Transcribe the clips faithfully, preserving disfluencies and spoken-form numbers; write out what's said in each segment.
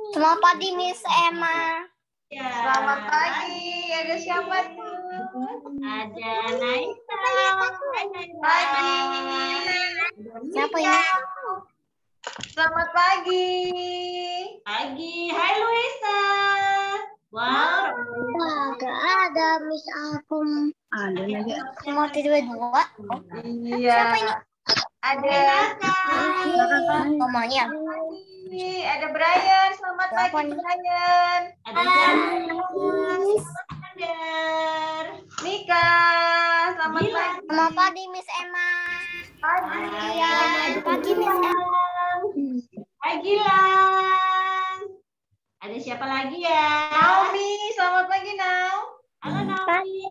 Selamat pagi, Miss Emma. Ya. Selamat pagi. Ada siapa tuh? Ada Naita. Hai Naita. Pagi. Siapa ini? Selamat pagi. Pagi. Hai Luisa. Wow. Gak ada Miss Akum. Ada lagi. Mau tidur dua? Iya. Siapa ini? Ada. Ngomongnya. Ini ada Brian. Selamat pagi Brian. Ada Janis. Ada Mika. Selamat Gila. pagi. Selamat pagi, Miss Emma. Pagi. Ya, pagi, Miss Emma. Hai Gilang. Ada siapa lagi ya? Naomi. Selamat pagi Nau. Halo Naomi.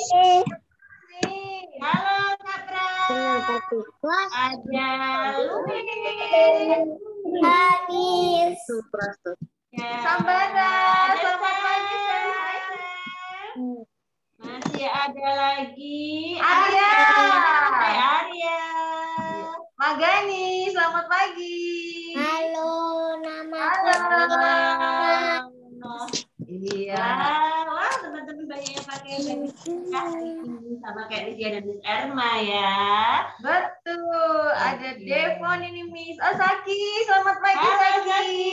Nih. Halo Kapra. Kelas. Ada Luis. Habis. Ya. Sambara. Ada Selamat pagi Sam. Sam. Hai, Sam. Masih ada lagi Arya. Hai Arya. Magani. Selamat pagi. Halo, nama Halo. Wow. Iya. Wow, wow, teman-teman banyak yang pakai baju cerah ini sama kayak Lydia dan Miss Erma ya. Betul. Ada Oke. Devon ini Miss. Oh Saki. Selamat pagi Halo Saki. Zaki.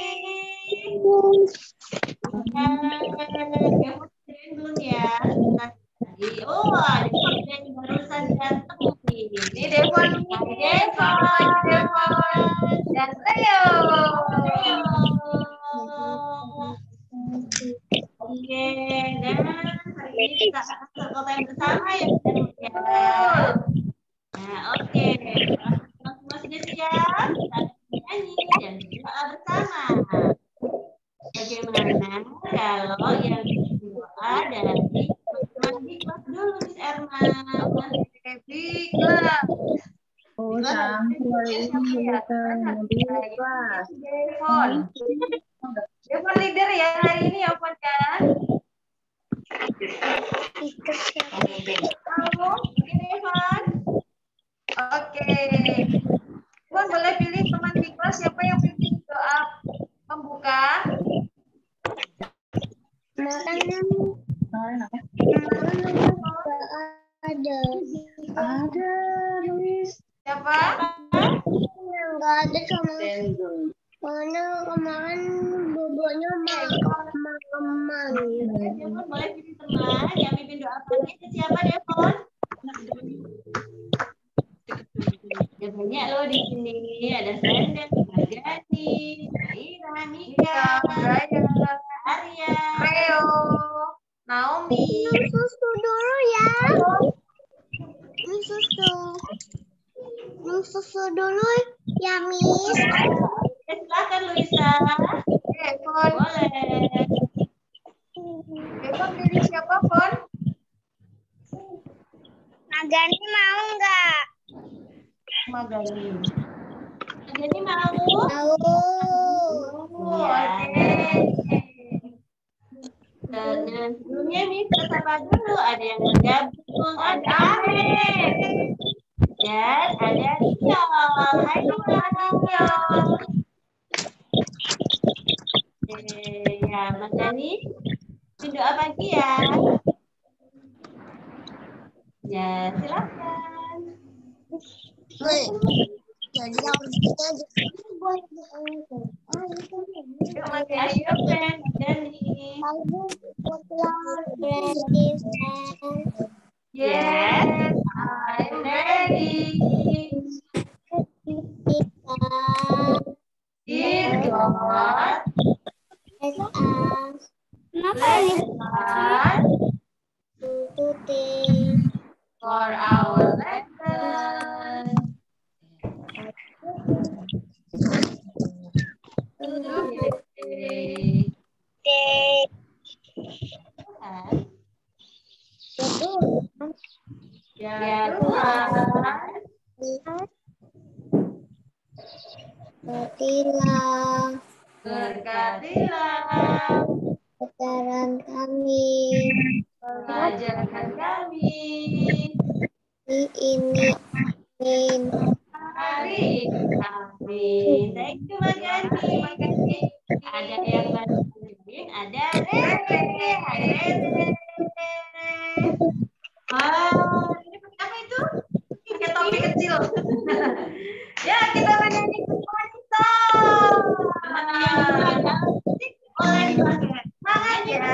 Devon keren belum ya? Sebentar lagi. Oh, ada yang barusan datang nih. Ini Devon nih. Hai Selamat pagi Devon. Dan Leo. Oke, dan hari ini kita akan berkonten bersama ya. Ya. Nah, oke. Kalau semua sudah siap, kita akan nyanyi dan berdoa bersama. Bagaimana kalau yang berdoa dari teman-teman di kelas dulu, Miss Erma? Di kelas. Oh, sampai ini datang di kelas. Devon. Devon leader ya hari ini ya Devon ya. Halo, ini Devon. Oke. Devon boleh pilih teman di kelas siapa yang pimpin doa pembuka? Makanan Kemarin apa? ada. Ada, Luis. Siapa? Enggak ada sama. Tendung. Karena kemarin bobonya makan. Devon boleh pilih teman yang pimpin doa pagi itu siapa Devon? Ya banyak loh di sini. Ada Senda, Magani, Naira, Mika, Brian, Arya. Leo, Naomi. Minum susu dulu ya. Minum susu. Minum susu dulu ya, Miss. Ya, silakan Luisa. Devon. Boleh. Devon pilih siapa, Pon? Magani mau nggak? Magani. Magani mau? Mau. Oh, Ya. oke. Dan sebelumnya nih kita sapa dulu. Ada yang bergabung, ada Ame. Dan ada Tio. Hai Tio. Oke, ya Mas Dani. Bikin doa pagi ya. Ya, silakan. Jadi harus kita Yuk, Magani. Ayo, friend, Mas Dani. Yes, I'm ready. Dear God, Kenapa ini? us Tututin. for our lesson. Today. Ya Tuhan, Berkatilah berkatilah ajaran kami pengajaran kami hari ini. Amin. hari ini. join. Thank you Magani. Ada yang baru join, ada Rere. Hai Rere. Ah, ini pakai apa itu? Pakai topi kecil. Ya, kita menyanyi wanita. Boleh dipakai. Semangat ya.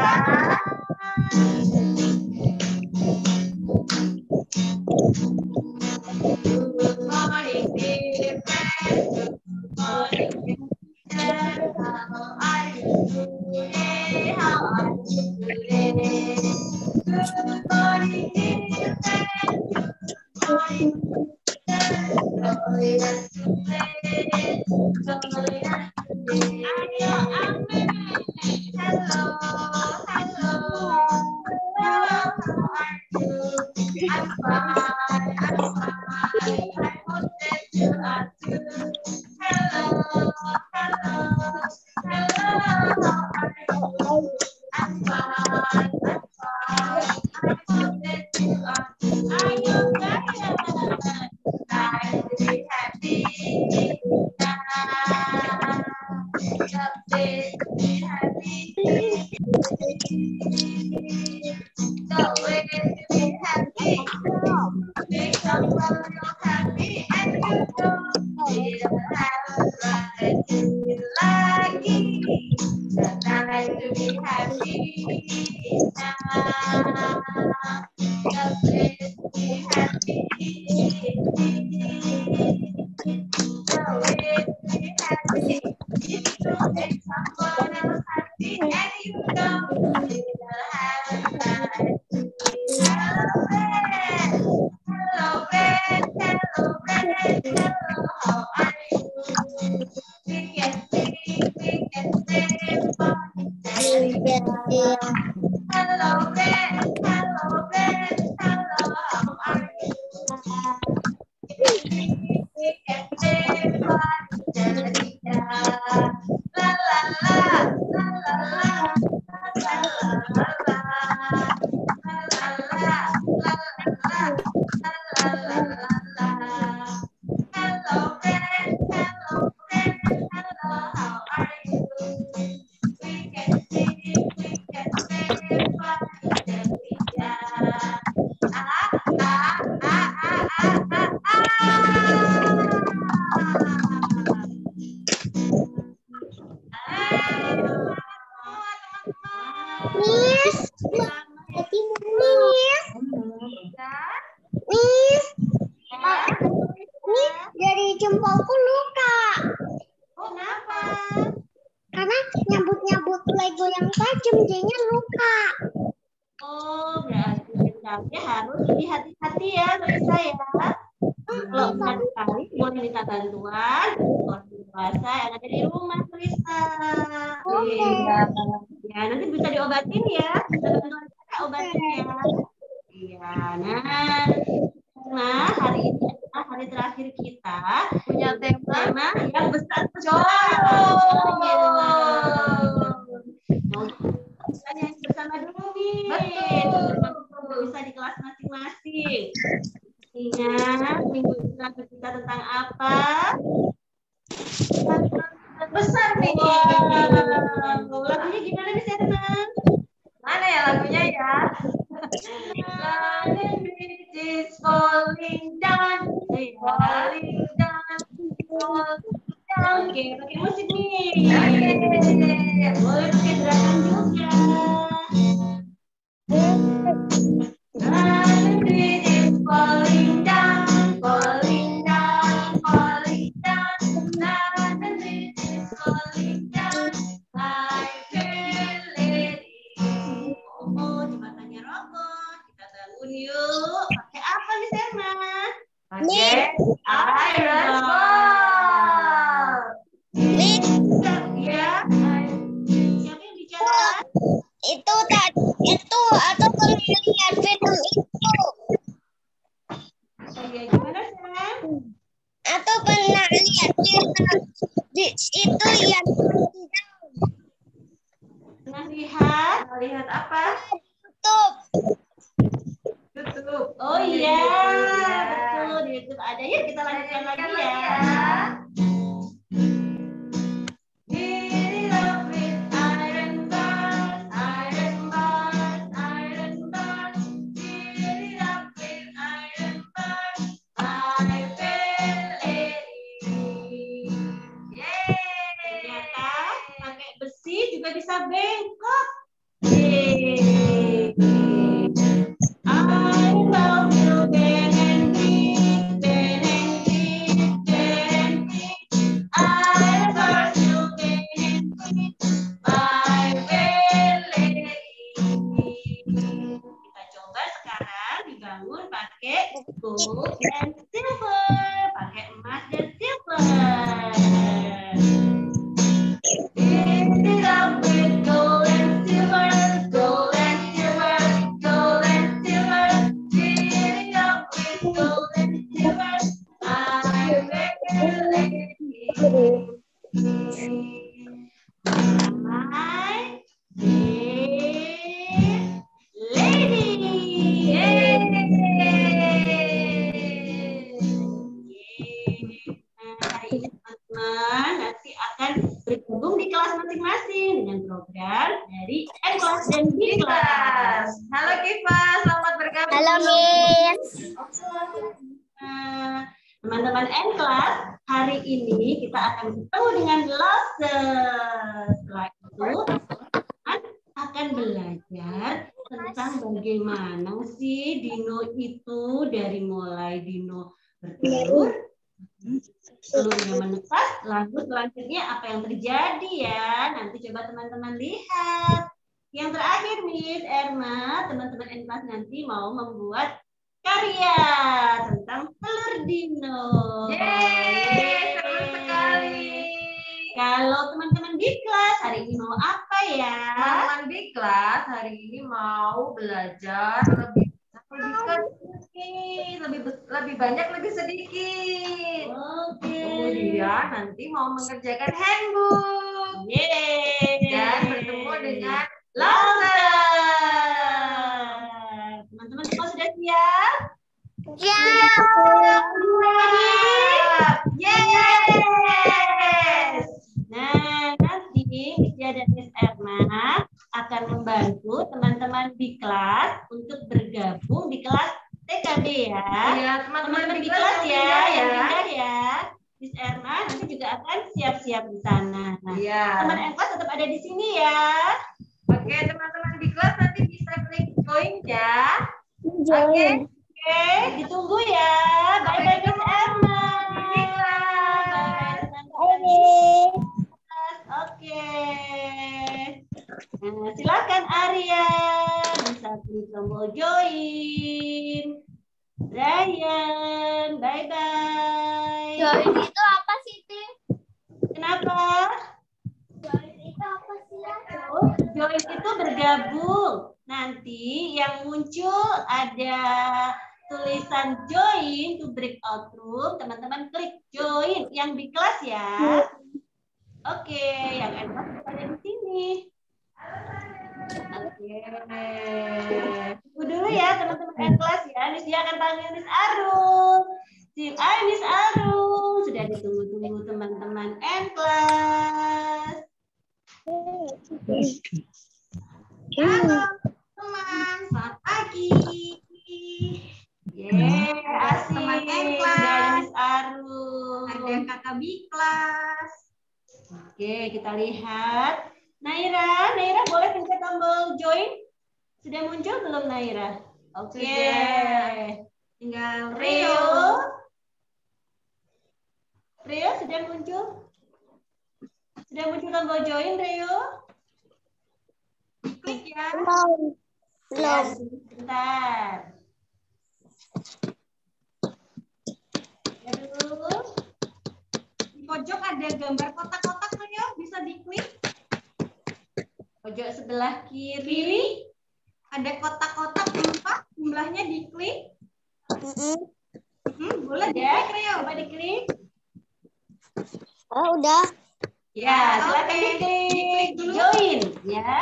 Good morning, dear friends. Good morning, teacher. How are you today? How are you today? Good morning, dear friends. Good morning, teacher. Join us to play. Join us today. Ayo, amin. Hello, hello. Hello, how are you? I'm fine, I'm fine. I hope that you are too. Hello, hello, hello, how are you? I'm fine, I'm fine. I hope that you are too. Ayo, guys. Nice to be happy. The place to be happy. The way to be happy. Make someone feel happy and you know we don't have a right to be lucky. The time to be happy is now. The place to be happy. The way to be happy is to make someone else happy and you know we don't have a right to be happy. Hello, friend. Hello, friend. Hello, how are you? We can sing, we can sing, but hello, friend. Hello, friend. Hello, how are you? We can sing, but la la la, la la la, la la la, la la la, la la la, la. Hello, friend. Hello, friend. Hello, how are you? We can sing, we can sing, but ah, ah, ah, ah, ah, ah, Miss, tadi Miss, Miss, Miss dari jempolku luka Oh, kenapa? karena nyabut-nyabut Lego yang tajam jadinya luka. Oh, berarti misalnya harus lebih hati-hati ya, Lisa ya. Kalau satu kali boleh minta bantuan orang dewasa yang ada di rumah, Lisa. Oke. Ya, nanti bisa diobatin ya. Bisa bantuan saya obatin ya. Iya, nah, nah hari ini adalah hari terakhir kita Punya tema tema yang besar cowok. Kita nyanyi bersama dulu nih. Betul. Bisa di kelas masing-masing. Ingat minggu depan kita tentang apa? Besar nih. Wow. Lagunya gimana nih, Serna? Mana ya lagunya ya? London Bridge is falling down, falling down, falling down. Oke, pakai musik nih. Oke. Boleh pakai gerakan juga. London Bridge is falling down, falling down, falling down. London Bridge is falling down. I feel it. Oh, jembatannya roboh. Kita bangun yuk. Pakai apa nih, Serna? Pakai iron ball. Miss, Ya. Siapa yang bicara? itu tadi itu atau pernah lihat film itu Oh, ya, gimana, Sam? atau pernah lihat film di itu yang Pernah lihat? Lihat apa? tutup. YouTube. Oh iya, Iya. betul di YouTube ada. Yuk kita lanjutkan lagi ya. patah, pakai besi juga bisa bengkok. Yeay. I love you, Ben and Pete, Ben and Pete, Ben and Pete. I love you, Ben and Pete, my Belly. Kita coba sekarang dibangun pakai gold and silver, pakai emas dan silver. Fill it up with gold and silver, gold and silver, gold and silver. Fill it up with gold and silver, my Belly. My lady. Yeay. Nah, hari ini teman-teman nanti akan bergabung di kelas masing-masing dengan program dari N-Class dan B-Class. Halo Kiva, selamat bergabung. Halo, Miss. Nah, teman-teman N-Class, hari ini kita akan bertemu dengan Loses. Setelah itu, teman akan belajar tentang bagaimana sih dino itu dari mulai dino bertelur, telurnya menetas, lalu selanjutnya apa yang terjadi ya. Nanti coba teman-teman lihat. Yang terakhir, Miss Erma, teman-teman N-Class nanti mau membuat karya tentang telur dino. Yeay, seru sekali. Kalau teman-teman di kelas hari ini mau apa ya? Teman-teman di kelas hari ini mau belajar lebih lebih sedikit, lebih lebih banyak, lebih sedikit. Oke. Kemudian nanti mau mengerjakan handbook. Yeay. Dan bertemu dengan Loses. Teman-teman semua sudah siap? Siap. Yes. Nah, nanti Miss Dia dan Miss Erna akan membantu teman-teman di kelas untuk bergabung di kelas T K B ya. Iya, Teman-teman di kelas kelas ya, pindah yang pindah ya. Miss Erna nanti juga akan siap-siap di sana. Nah, Iya. teman kelas tetap ada di sini ya. Oke, teman-teman di kelas nanti bisa klik join ya. Join. Oke, ditunggu ya. Bye-bye Miss Erna. Bye-bye. Bye-bye teman-teman di kelas. Oke. Nah, silakan Arya. Bisa klik tombol join. Ryan, bye-bye. Join itu apa sih, Tim? Kenapa? Join itu apa sih? Oh, join itu bergabung. Nanti yang muncul ada tulisan join to breakout room. Teman-teman klik join yang di kelas ya. Oke, yang enak ada di sini. Oke. Tunggu dulu ya teman-teman N kelas ya. Miss dia akan panggil Miss Arum. Hai Miss Arum. Sudah ditunggu-tunggu teman-teman N kelas. Halo teman, selamat pagi. Yeay, asik. Teman N Udah kelas. ada Miss Arum. Ada kakak B kelas. Oke, kita lihat. Naira, Naira boleh pencet tombol join? Sudah muncul belum Naira? Oke. Sudah. Tinggal Rio. Rio. Rio sudah muncul? Sudah muncul tombol join Rio? Klik ya. Belum. Ya, Belum. sebentar. Ya dulu. Di pojok ada gambar kotak-kotak Rio, bisa diklik. Pojok sebelah kiri. Ada kotak-kotak empat, jumlahnya diklik. Mm-mm. Hmm, boleh Ada? diklik Rio. Coba diklik. Oh, udah. Ya, silakan Oke. diklik. Diklik dulu. Join, ya.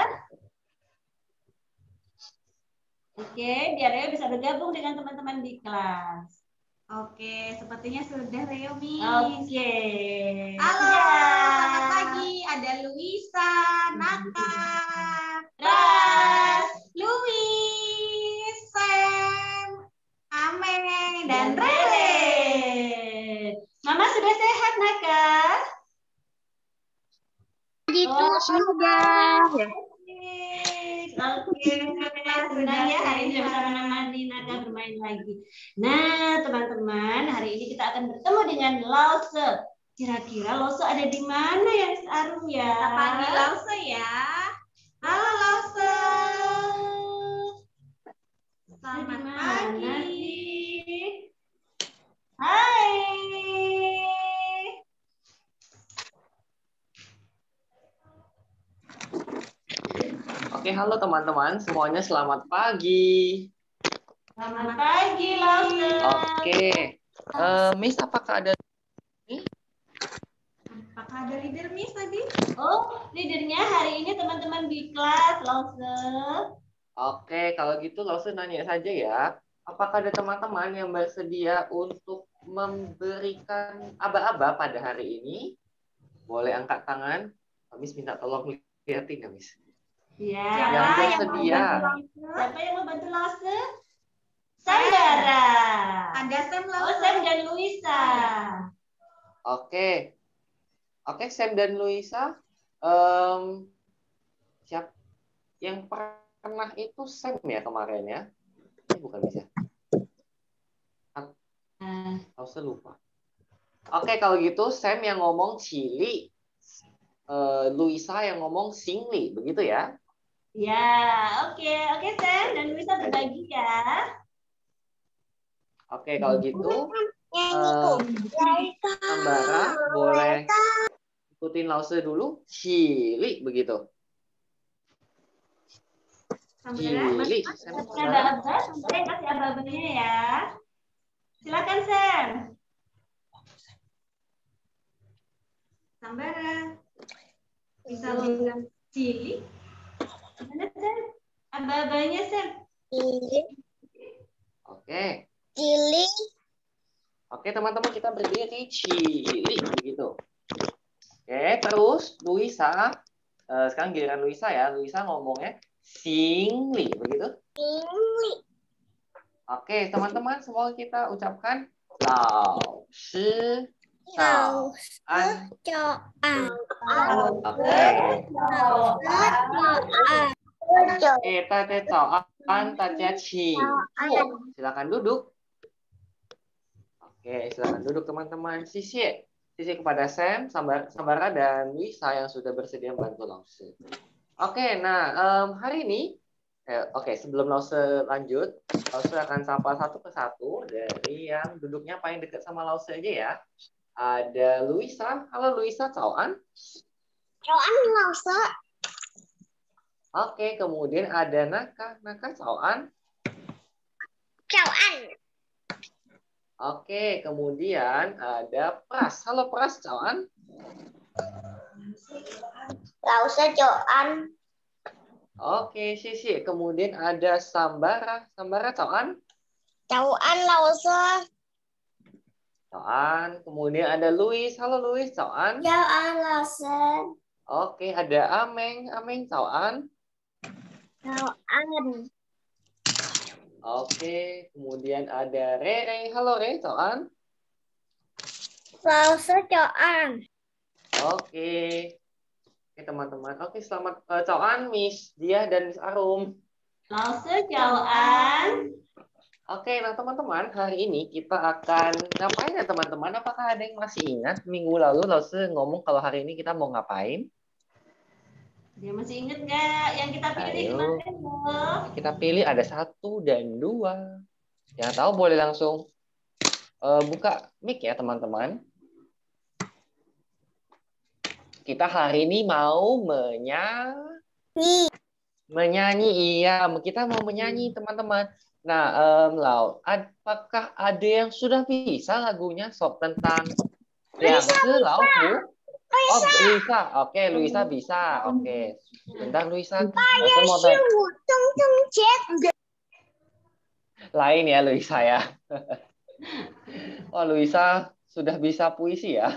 Oke, biar Rio bisa bergabung dengan teman-teman di kelas. Oke, sepertinya sudah Rio Mi. Oke. Halo, Ya. selamat pagi. Ada Luisa, Naka, Ras, Louis, Sam, Ameng, dan dan Rere. Rere. Mama sudah sehat, Naka? gitu sudah. Ya. Oke, senang ya hari ini bersama menemani Naga bermain lagi. Nah, teman-teman, hari ini kita akan bertemu dengan Lause. Kira-kira Lause ada di mana ya, Miss Arum ya? Kita panggil Lause ya. Halo Lause. Selamat pagi. Hai. Oke, halo teman-teman, semuanya selamat pagi. Selamat pagi, Lause. Oke, uh, Miss, apakah ada ini? Apakah ada leader Miss tadi? Oh, leadernya hari ini teman-teman di kelas, Lause. Oke, kalau gitu Lause nanya saja ya. Apakah ada teman-teman yang bersedia untuk memberikan aba-aba pada hari ini? Boleh angkat tangan. Miss minta tolong lihatin ya, Miss. Ya. Yang bersedia. Siapa yang mau bantu Lause? Sandara. Ada Sam Lause. Oh, Sam dan Luisa. Oke. Oke, Sam dan Luisa. Um, siap. Yang pernah itu Sam ya kemarin ya? Ini bukan bisa. Lause lupa. Oke, kalau gitu Sam yang ngomong Cili. Uh, Luisa yang ngomong Singli. Begitu ya? Ya, oke. Oke, Sam dan Luisa berbagi ya. Oke, kalau gitu uh, Sambara boleh ikutin Lause dulu. Cili, begitu. Cili. Sambara, saya kasih aba-abanya ya. Silakan, Sam. Sambara. Bisa bilang Cili. Mana, Sam? Aba-abanya, Sam. Oke. Cili. Oke, teman-teman, kita berdiri Cili, begitu. Oke, terus Luisa. Uh, sekarang giliran Luisa ya. Luisa ngomongnya Singli, begitu. Cili. Oke, teman-teman, semua kita ucapkan Lao Shi Cao An. Oke. Oke, Tate Cao An, Tajia Qi. Silakan duduk. Oke, silakan duduk teman-teman. Sisi, sisi kepada Sam, Sambara, dan Luisa yang sudah bersedia membantu Lause. Oke, nah um, hari ini, eh, oke sebelum Lause lanjut, Lause akan sapa satu persatu dari yang duduknya paling dekat sama Lause aja ya. Ada Luisa. Halo Luisa, Caoan. Caoan Lause. Oke, kemudian ada Naka. Naka, Caoan. Caoan. Oke, kemudian ada Pras. Halo Pras, Caoan. Lause Caoan. Oke, Sisi. Kemudian ada Sambara. Sambara, Caoan. Caoan Lause. Caoan. Kemudian ada Luis. Halo Luis, Caoan. Caoan Lause. Oke, ada Ameng. Ameng, Caoan. Caoan. Oke, kemudian ada Rere. Halo Re, Caoan. Lause Caoan. Oke. Oke, teman-teman. Oke, selamat uh, Caoan, Miss Dia dan Miss Arum. Lause Caoan. Oke, nah teman-teman, hari ini kita akan ngapain ya teman-teman? Apakah ada yang masih ingat minggu lalu Lause ngomong kalau hari ini kita mau ngapain? Dia masih ingat nggak yang kita pilih Ayo. kemarin loh? Kita pilih ada satu dan dua. Yang tahu boleh langsung uh, buka mic ya teman-teman. Kita hari ini mau menyanyi. Menyanyi, iya. Kita mau menyanyi teman-teman. Nah, um, Lau, apakah ada yang sudah bisa lagunya sob tentang yang Lau? Oh, Luisa. Oke, Luisa bisa. Oke. Bentar, Luisa. Luisa mau tanya. Lain ya, Luisa ya. Oh, Luisa sudah bisa puisi ya.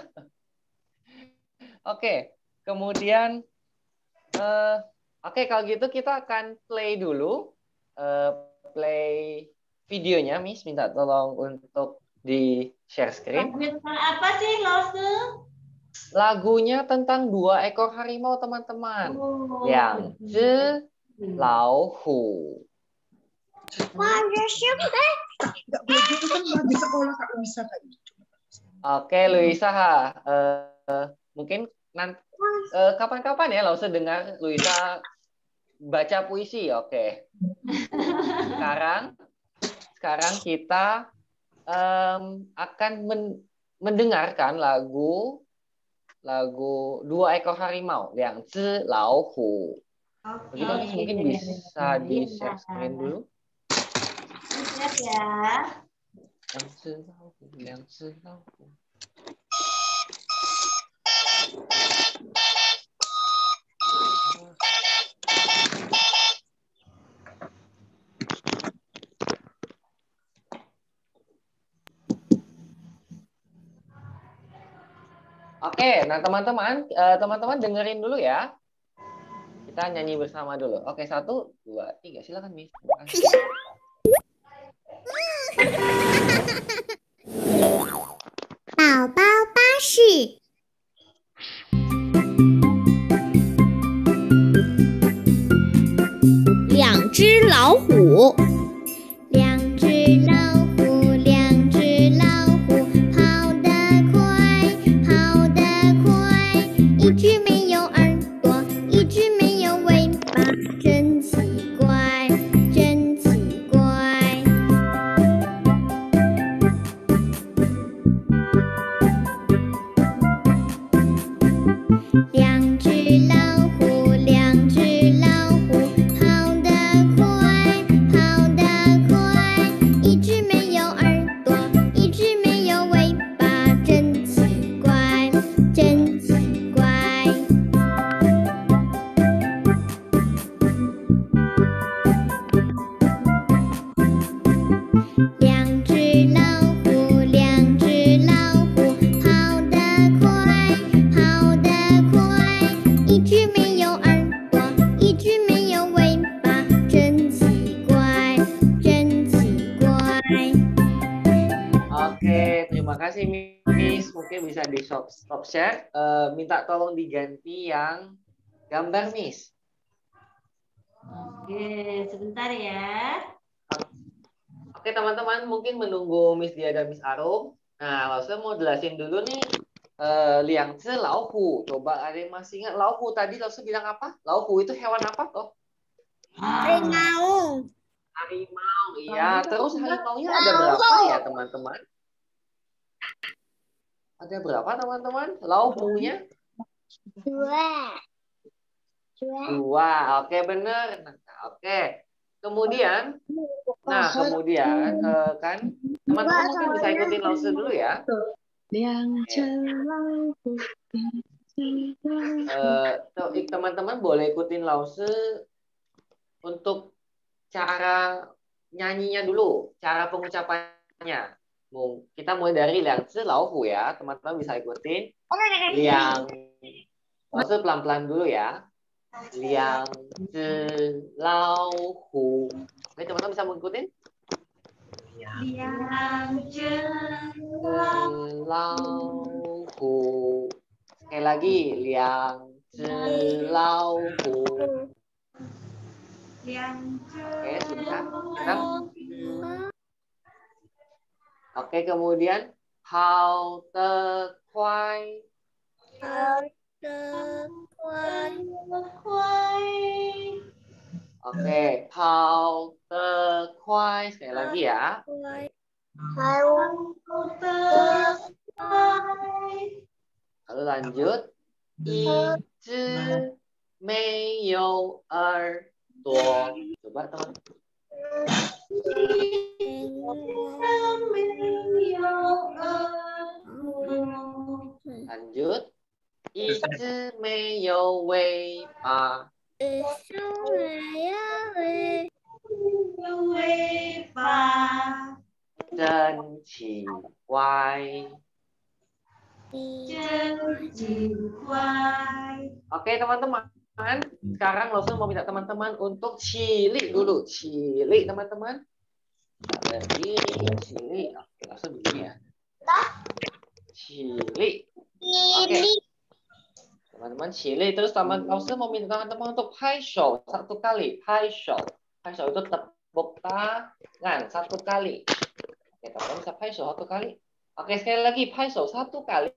Oke. Kemudian, uh, oke, kalau gitu kita akan play dulu. Uh, play videonya, Miss. Minta tolong untuk di share screen. Lagu tentang apa sih, Lause? lagunya tentang dua ekor harimau, teman-teman. Oh. Liang zi lao hu. Ada siapa? Enggak boleh gitu kan di sekolah Kak Luisa kayak gitu. Oke, Luisa. Uh, mungkin nanti uh, kapan-kapan ya Lause dengar Luisa baca puisi. Oke. Sekarang sekarang kita um, akan men mendengarkan lagu lagu dua ekor harimau yang zi lao hu. Oke. Begitu mungkin bisa di share screen dulu. Siap ya. Yang zi lao hu, yang zi lao hu. Oke, nah teman-teman, teman-teman dengerin dulu ya. Kita nyanyi bersama dulu. Oke, satu, dua, tiga. Silakan, Miss. Bao bao巴士。两只老虎。两只老虎，两只老虎，跑得快，跑得快。一只没有耳朵，一只没有尾巴，真奇怪，真奇怪。两只老虎，两只老虎，跑得快，跑得快。一只没有耳朵，一只没有尾巴，真奇怪，真奇怪。两只老虎，两只老虎，跑得快，跑得快。一只没有耳朵，一只没有尾巴，真奇怪，真奇怪。 Oke, terima kasih Miss. Mungkin bisa di stop, stop share. Uh, minta tolong diganti yang gambar Miss. Oke, sebentar ya. Oke teman-teman, mungkin menunggu Miss Dia dan Miss Arum. Nah, langsung mau jelasin dulu nih. Uh, liang zi lao hu. Coba ada yang masih ingat lao hu tadi langsung bilang apa? Lao hu itu hewan apa toh? Harimau. Harimau, iya. Terus harimaunya ada berapa ya teman-teman? Ada berapa teman-teman? Lao hu-nya? Dua. Dua. Dua, oke bener. Nah, oke. Kemudian, nah kemudian uh, kan teman-teman mungkin bisa ikutin Lause dulu ya. Yang Uh, teman-teman boleh ikutin Lause untuk cara nyanyinya dulu, cara pengucapannya. Kita mulai dari Liang zi lao hu ya, teman-teman bisa ikutin. Liang, Lause pelan-pelan dulu ya. Liang zi lao hu. Oke, teman-teman bisa mengikutin? Liang zi lao hu. Sekali lagi, liang zi lao hu. Liang zi. Oke, sudah. Sekarang. Oke, kemudian hao te kuai. Oke, hao te kuai. Sekali lagi ya. Lalu lanjut. Yi zhi mei you er duo. Coba teman. Lanjut. Yi zhi mei you wei pa. Chân chỉ quay. Oke teman-teman, sekarang langsung mau minta teman-teman untuk cilik dulu, cilik teman-teman. Berdiri, cilik. Oke, langsung begini ya. Cilik. Oke. Teman-teman Chile, terus teman langsung mau minta teman-teman untuk hai show satu kali. Hai show. Hai show itu tepuk tangan satu kali. Oke, teman-teman bisa hai show satu kali. Oke, sekali lagi hai show satu kali.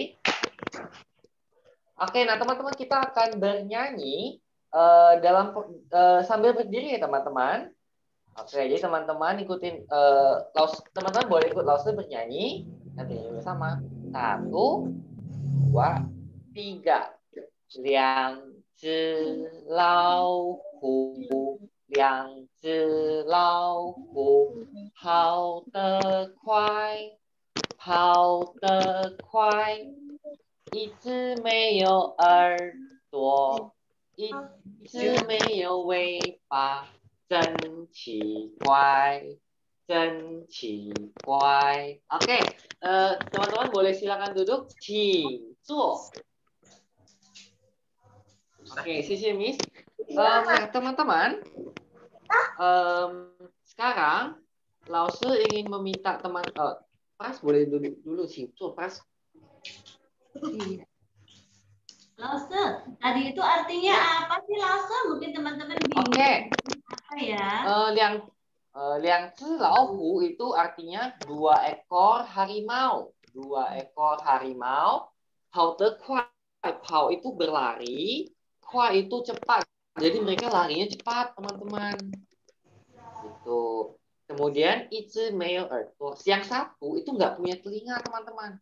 Oke, nah teman-teman kita akan bernyanyi uh, dalam uh, sambil berdiri ya teman-teman. Oke, jadi teman-teman ikutin uh, Laus, teman-teman boleh ikut Laus bernyanyi. Nanti bersama. Satu, dua, tiga. Liang zi lao hu, liang zi lao hu, hao de kuai, hao de kuai, 一只没有耳朵，一只没有尾巴，真奇怪，真奇怪。Oke, uh, teman-teman boleh silakan duduk, 请坐。Oke, sisi Miss. Um, nah, teman-teman, um, sekarang Lause ingin meminta teman, uh, Pras boleh duduk dulu sih, tuh Pras. Iya. Lause, tadi itu artinya apa sih Lause? Mungkin teman-teman bingung. Oke. Apa ya? Uh, liang uh, liang zi lao hu itu artinya dua ekor harimau, dua ekor harimau. Hao de kuai, hao itu berlari. Kuai itu cepat, jadi mereka larinya cepat, teman-teman. Gitu. Kemudian ichi meo ertuo, yang satu itu nggak punya telinga, teman-teman.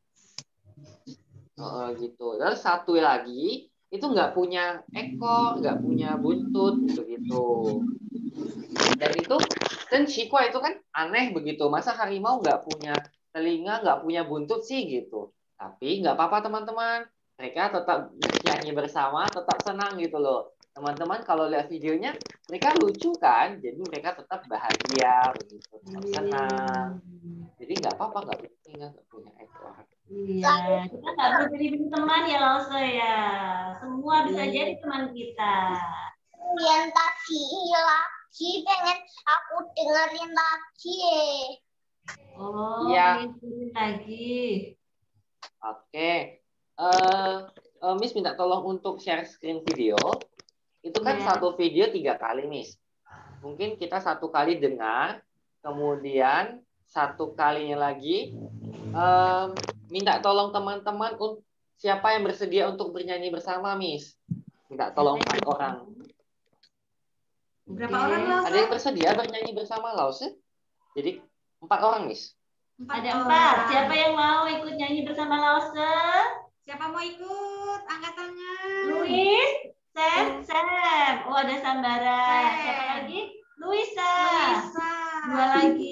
Oh, gitu. Lalu satu lagi itu nggak punya ekor, nggak punya buntut, begitu. Dan itu dan cikwa itu kan aneh begitu. Masa harimau nggak punya telinga, nggak punya buntut sih gitu. Tapi nggak apa-apa, teman-teman. Mereka tetap nyanyi bersama, tetap senang gitu loh. Teman-teman kalau lihat videonya, mereka lucu kan? Jadi mereka tetap bahagia, begitu, tetap senang. Jadi nggak apa-apa, nggak punya nggak punya ekor. Iya, kita nggak perlu jadi teman ya Lause ya. Semua bisa jadi teman kita. Yang tadi lagi pengen aku dengerin lagi. Oh, iya. Dengerin lagi. Oke. Uh, uh, Miss minta tolong untuk share screen video. Itu kan Yeah. satu video tiga kali, Miss. Mungkin kita satu kali dengar, kemudian satu kalinya lagi um, minta tolong teman-teman siapa yang bersedia untuk bernyanyi bersama, Miss. Minta tolong empat orang. Berapa orang Lause? Ada yang bersedia bernyanyi bersama Lause? Jadi empat orang, Miss. Ada empat. Siapa yang mau ikut nyanyi bersama Lause? Siapa mau ikut? Angkat tangan. Luis, Sam, Sam. Oh, ada Sambara. Sam. Siapa lagi? Luisa. Luisa. Dua lagi.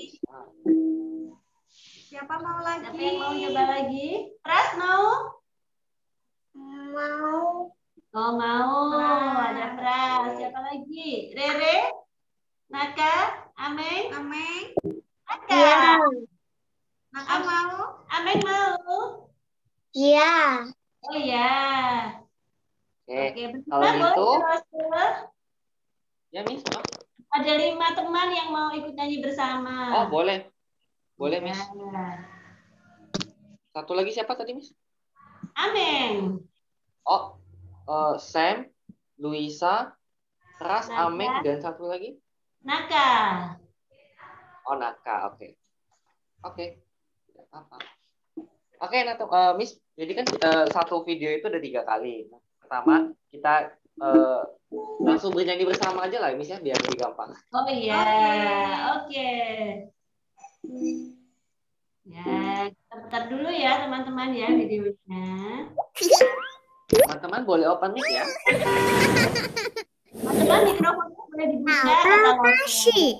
Siapa mau lagi? Siapa yang mau coba lagi? Pras mau? Mau. Oh, mau. Pras. Ada Pras. Siapa lagi? Rere? Naka? Ameng? Ameng. Naka? Ya. Naka Am- mau? Ameng mau? Ya. Oh ya. Oke. Oke, Kalau betul, gitu, boleh, Lause. ya Miss. Oh, Ada lima teman yang mau ikut nyanyi bersama. oh boleh. Boleh, Miss. Ya. Satu lagi siapa tadi, Miss? Ameng. Oh, uh, Sam, Luisa, Pras, Naka. Ameng, dan satu lagi? Naka. Oh, Naka. Oke. Oke. Tidak apa-apa. Oke, nah, uh, Miss. Jadi kan uh, satu video itu ada tiga kali. Pertama, kita uh, langsung bernyanyi bersama aja lah, Miss, ya, biar lebih gampang. Oh iya. Oke. Ya, kita putar dulu ya teman-teman ya videonya. Teman-teman boleh open mic ya. Teman-teman mikrofonnya boleh dibuka. kata Lause.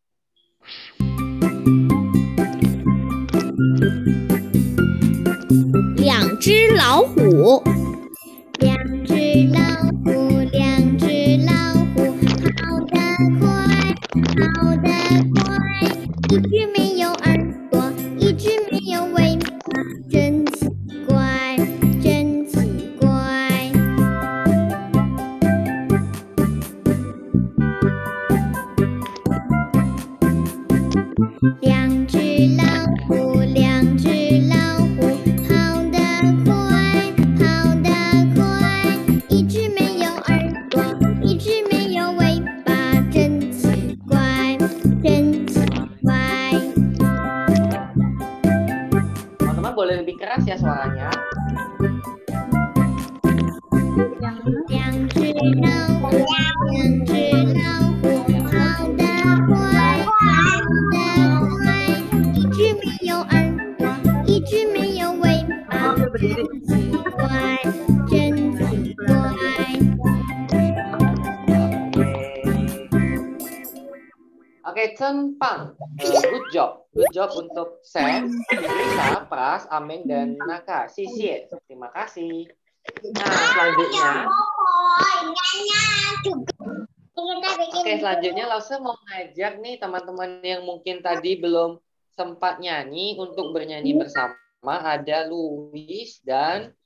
两只老虎，两只老虎，两只老虎，跑得快，跑得快。一只没有耳朵，一只没有尾巴，真奇怪，真奇怪。两只老虎，两只老虎，跑得快，跑得快。 Oke, Chen Pang. Uh, good job. Good job untuk Sam, Lisa, Pras, Amin, dan Naka. Sisi. Terima kasih. Nah, selanjutnya. Oke, selanjutnya Lause mau ngajak nih teman-teman yang mungkin tadi belum sempat nyanyi untuk bernyanyi bersama. Ada Luis dan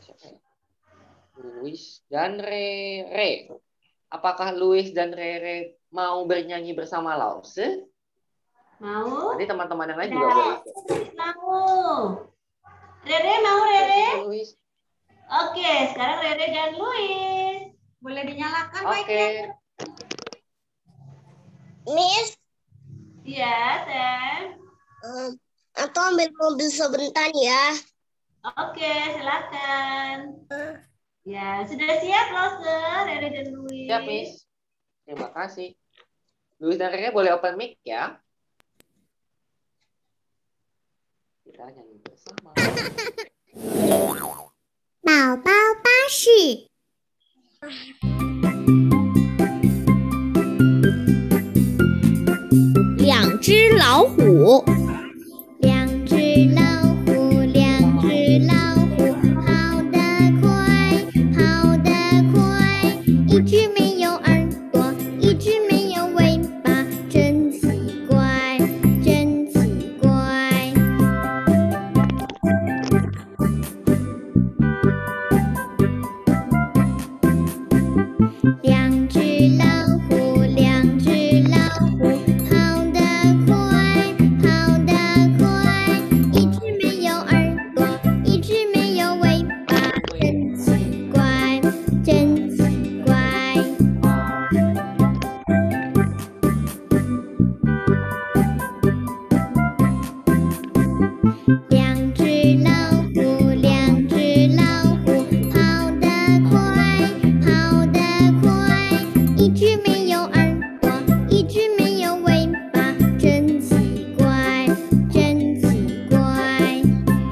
Luis dan Rere. Apakah Luis dan Rere mau bernyanyi bersama Lause? Mau? Nanti teman-teman yang lain juga boleh ikut. Mau. Rere mau Rere? Luis. Oke, sekarang Rere dan Luis. Boleh dinyalakan Oke. mic-nya? Miss, Iya, Sam. um, aku ambil mobil sebentar ya. Oke, silakan. Ya, sudah siap Lause, Rere dan Luis. Siap, Miss. Terima kasih. Luis dan Rere boleh open mic ya. Kita nyanyi bersama. 宝宝巴士。两只老虎，两只老虎，两只老虎，跑得快，跑得快。一只没有耳朵，一只没有尾巴，真奇怪，真奇怪。 两只老虎，两只老虎，跑得快，跑得快。一只没有耳朵，一只没有尾巴，真奇怪，真奇怪。两只老虎，两只老虎，跑得快，跑得快。一只没有耳朵，一只没有尾巴，真奇怪，真奇怪。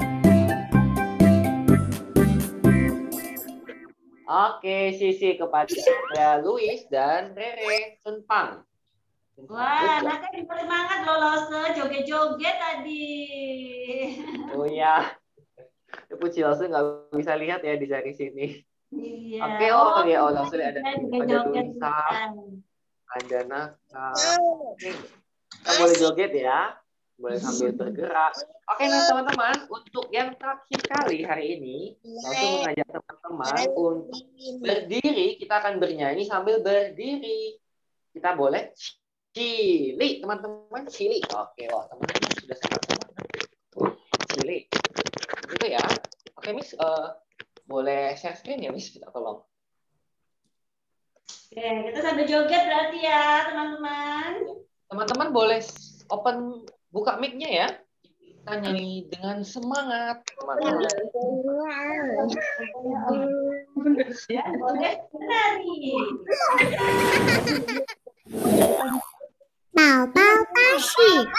Oke, sisi kepada Luis dan Rere. Senpang. Wah, Naka juga semangat loh Lause, joget-joget tadi. Oh ya. Ibu Cilose nggak bisa lihat ya di dari sini. Iya. Oke, oh ya Allah, sudah ada Kita juga ada joget. Luisa, ada Naka. Oke, kita boleh joget ya, boleh sambil bergerak. Oke, nah teman-teman, untuk yang terakhir kali hari ini, langsung mengajak teman-teman untuk berdiri. Kita akan bernyanyi sambil berdiri. Kita boleh cilik, teman-teman, cilik. Oke, wah teman-teman sudah sangat semangat. Cilik, gitu ya. Oke, Miss, uh, boleh share screen ya, Miss? Kita tolong. Oke, kita sambil joget berarti ya, teman-teman. Teman-teman boleh open, buka mic-nya ya. Kita nyanyi dengan semangat, teman-teman. Ya, boleh menari. 宝宝巴士。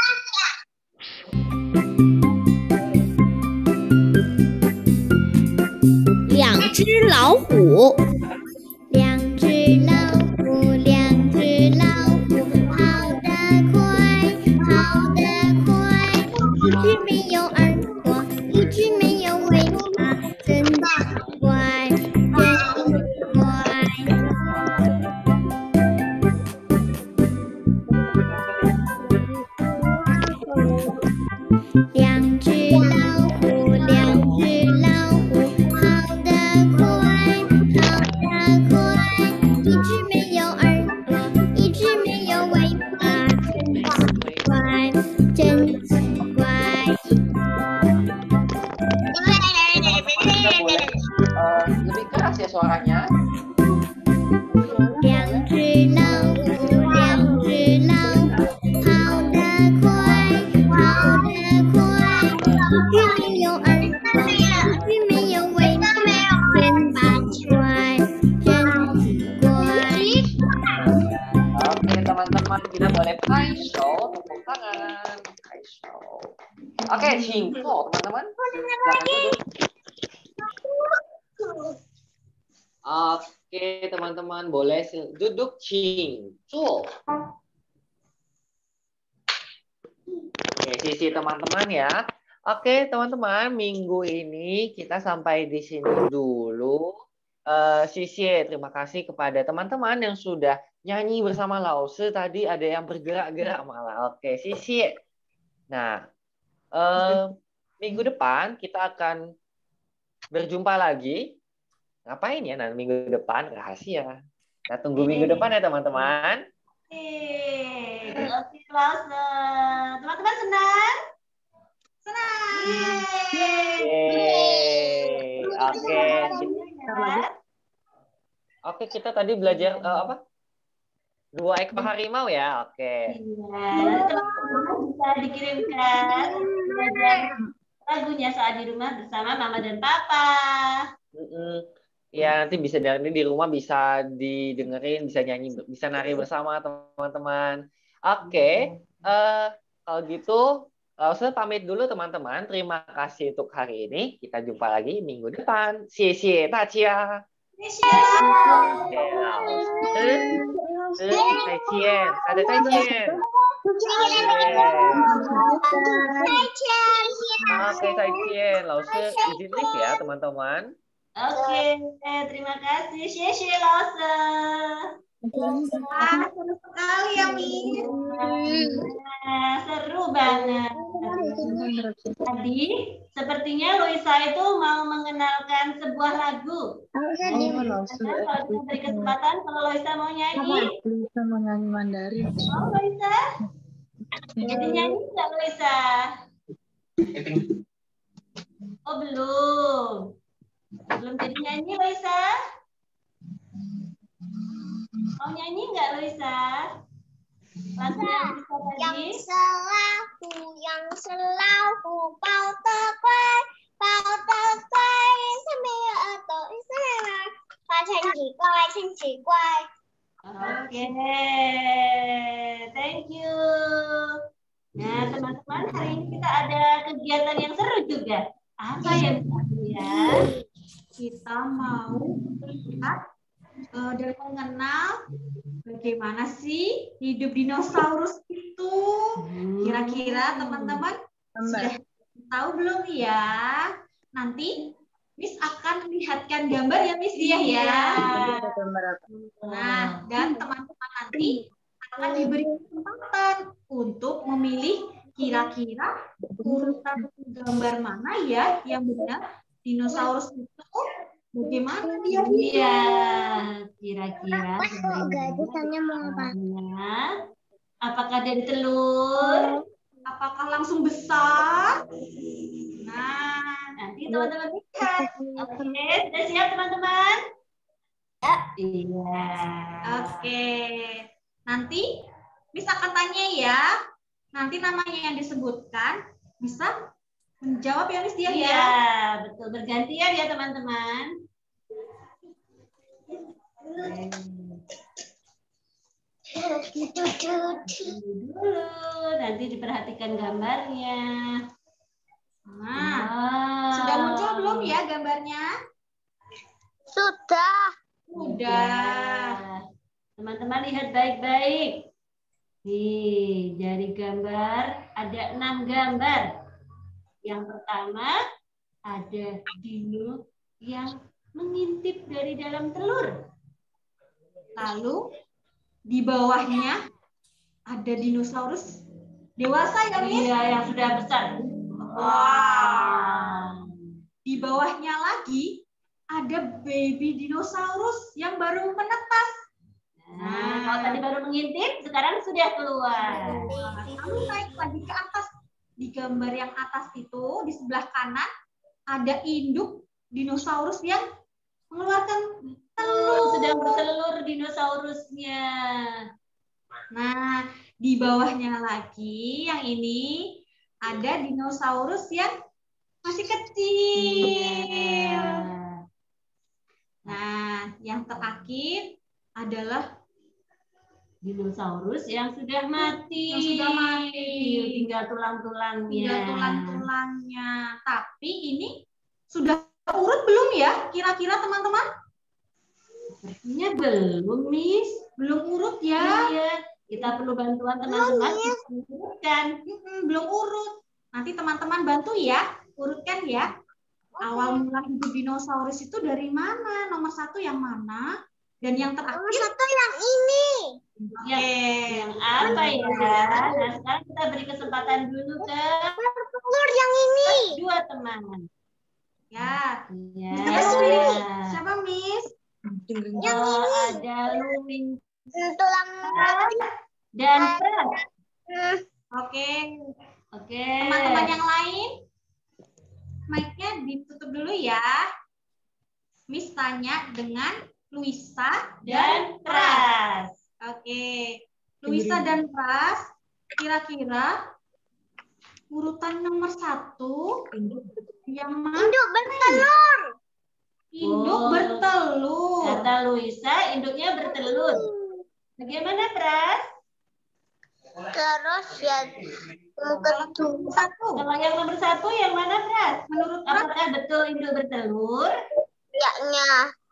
两只老虎，两只老虎，两只老虎，跑得快，跑得快。一只没有耳朵，一只没有尾巴，真奇怪，真奇怪。 两只老虎，两只老虎，跑得快，跑得 teman-teman kita boleh Pai Shou, tepuk tangan. Pai Shou. Oke, Qingpo teman-teman. Silakan duduk. Oke, teman-teman boleh duduk Qingzuo. Oke, sisi teman-teman ya. Oke, teman-teman, minggu ini kita sampai di sini dulu. Uh, Sisi, terima kasih kepada teman-teman yang sudah nyanyi bersama Lause. Tadi ada yang bergerak-gerak malah. Oke, Sisi. Nah, uh, minggu depan kita akan berjumpa lagi. Ngapain ya nanti minggu depan? Rahasia. Nah, tunggu minggu depan ya, teman-teman. Oke, Lause. Teman-teman senang? Senang. Yeay. Oke. Oke, kita tadi belajar uh, apa? Dua ekor harimau ya. Oke. Iya. Bisa dikirimkan belajar lagunya saat di rumah bersama Mama dan Papa. Mm-mm. Ya, nanti bisa dari di rumah bisa didengerin, bisa nyanyi, bisa nari bersama teman-teman. Oke, uh, kalau gitu, Lause pamit dulu teman-teman. Terima kasih untuk hari ini. Kita jumpa lagi minggu depan. Xie Tacia.再见，大家再见。Oke, 再见。老师 izin live ya, teman-teman. Oke, terima kasih. Xie Lause. Ah, seru sekali ya, Mi. Nah, seru banget. Tadi sepertinya Loisa itu mau mengenalkan sebuah lagu. Nah, kalau kita beri kesempatan, kalau Loisa mau nyanyi. Bisa menyanyi Mandarin. Oh, Loisa. Jadi nyanyi nggak Loisa? Oh, belum. Belum jadi nyanyi Loisa? Mau nyanyi nggak Loisa? Lagu yang bisa tadi? Yang selalu, yang selalu, pau tequai, pau tequai, sambil atau istilah, pasang jikwai, pasang jikwai. Oke, thank you. Nah, teman-teman, hari ini kita ada kegiatan yang seru juga. Apa yang kita lihat? Kita mau melihat uh, dan mengenal bagaimana sih hidup dinosaurus itu. Kira-kira teman-teman sudah tahu belum ya? Nanti Miss akan melihatkan gambar ya Miss Diah ya. Nah, dan teman-teman nanti akan diberi kesempatan untuk memilih kira-kira urutan gambar mana ya yang benar dinosaurus itu bagaimana dia? Iya, kira-kira Gadusannya mau apa? apakah dari telur? Apakah langsung besar? Nah, nanti teman-teman lihat. Oke, sudah siap teman-teman? Ya. Iya. Oke. Nanti bisa akan tanya ya. Nanti namanya yang disebutkan bisa menjawab ya Miss Diah ya. Iya, betul. Bergantian ya teman-teman. Dulu, nanti diperhatikan gambarnya. Nah, wow. Sudah muncul belum ya gambarnya? Sudah. Sudah. Teman-teman lihat baik-baik. Nih, dari gambar ada enam gambar. Yang pertama ada dino yang mengintip dari dalam telur. Lalu di bawahnya ada dinosaurus dewasa ya Miss? Iya, yang sudah besar. Wow. Di bawahnya lagi ada baby dinosaurus yang baru menetas. Nah, kalau tadi baru mengintip, sekarang sudah keluar. Lalu naik lagi ke atas. Di gambar yang atas itu, di sebelah kanan, ada induk dinosaurus yang mengeluarkan telur. Sedang bertelur dinosaurusnya. Nah, di bawahnya lagi, yang ini, ada dinosaurus yang masih kecil. Iya. Nah, yang terakhir adalah dinosaurus yang sudah mati. Yang sudah mati. Tinggal tulang-tulangnya. Tinggal tulang-tulangnya. Tapi ini sudah urut belum ya? Kira-kira teman-teman? Sepertinya belum, Miss. Belum urut ya? Iya. Kita perlu bantuan teman-teman. Urutkan. Hmm, belum urut. Nanti teman-teman bantu ya. Urutkan ya. Awal mula hidup dinosaurus itu dari mana? Nomor satu yang mana? Dan yang terakhir? Nomor satu yang ini. Yang, yang apa ya? Nah, sekarang kita beri kesempatan dulu ke Telur yang ini. dua teman. Ya. Ya. Siapa pilih? Siapa, Miss? Oh, ada Luwing Tulang. dan Pras. Oke. Oke. Teman-teman yang lain, mic-nya ditutup dulu ya. Miss tanya dengan Luisa Dan Pras. Oke. Luisa dan Pras, kira-kira urutan nomor satu yang mana? Induk bertelur. Induk Oh. bertelur. Kata Luisa, induknya bertelur. Bagaimana, Pras? Terus ya Kalau nomor satu, Kalau yang nomor satu, yang mana, Pras? menurut Pras, Apakah betul induk bertelur? kayaknya.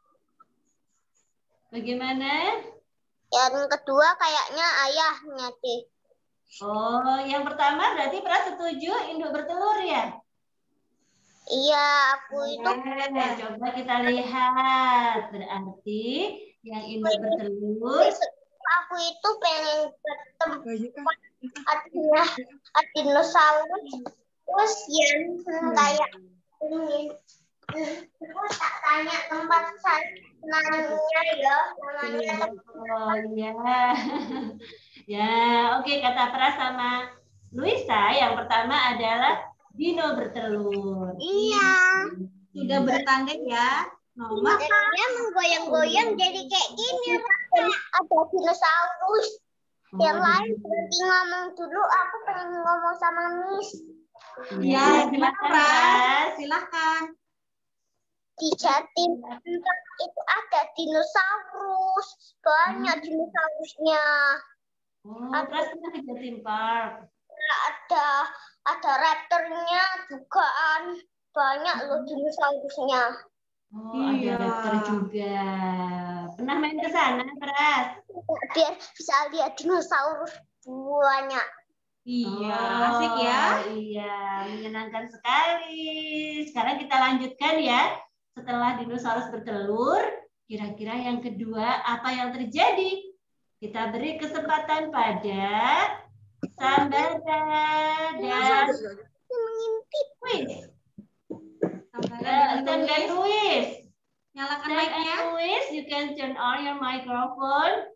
Bagaimana? Yang kedua kayaknya ayahnya deh. Oh, yang pertama berarti Pras setuju induk bertelur ya? Iya, aku itu Oke, coba kita lihat. Berarti yang induk bertelur. aku itu pengen bertemu Bayi kan? artinya dinosaurus terus yang hmm, kayak ini. Terus tak tanya tempat senangnya ya, namanya Oh iya. Ya, oke, kata Pras sama Luisa yang pertama adalah dino bertelur. iya. sudah bertanda ya. Nomor Dia menggoyang-goyang jadi kayak gini. Ada dinosaurus. Oh, Yang lain berhenti ngomong dulu. Aku pengen ngomong sama Miss. ya, silakan, silakan, Pras. Pras. Silakan. Di Jatim itu ada dinosaurus. Banyak dinosaurusnya. Oh, Pras pernah ke Jatim Park. Ada ada raptornya juga. Banyak loh dinosaurusnya. Oh, Iya. ada raptor juga. Pernah main ke sana, Pras? Biar bisa lihat dinosaurus banyak. Iya, Oh, asik ya. Iya, menyenangkan sekali. Sekarang kita lanjutkan ya. Setelah dinosaurus bertelur, kira-kira yang kedua apa yang terjadi? Kita beri kesempatan pada Sambara dan Mengintip. Luis. Sambara dan Sam dan Luis. Luis. Nyalakan Sam mic-nya. and Luis, you can turn on your microphone.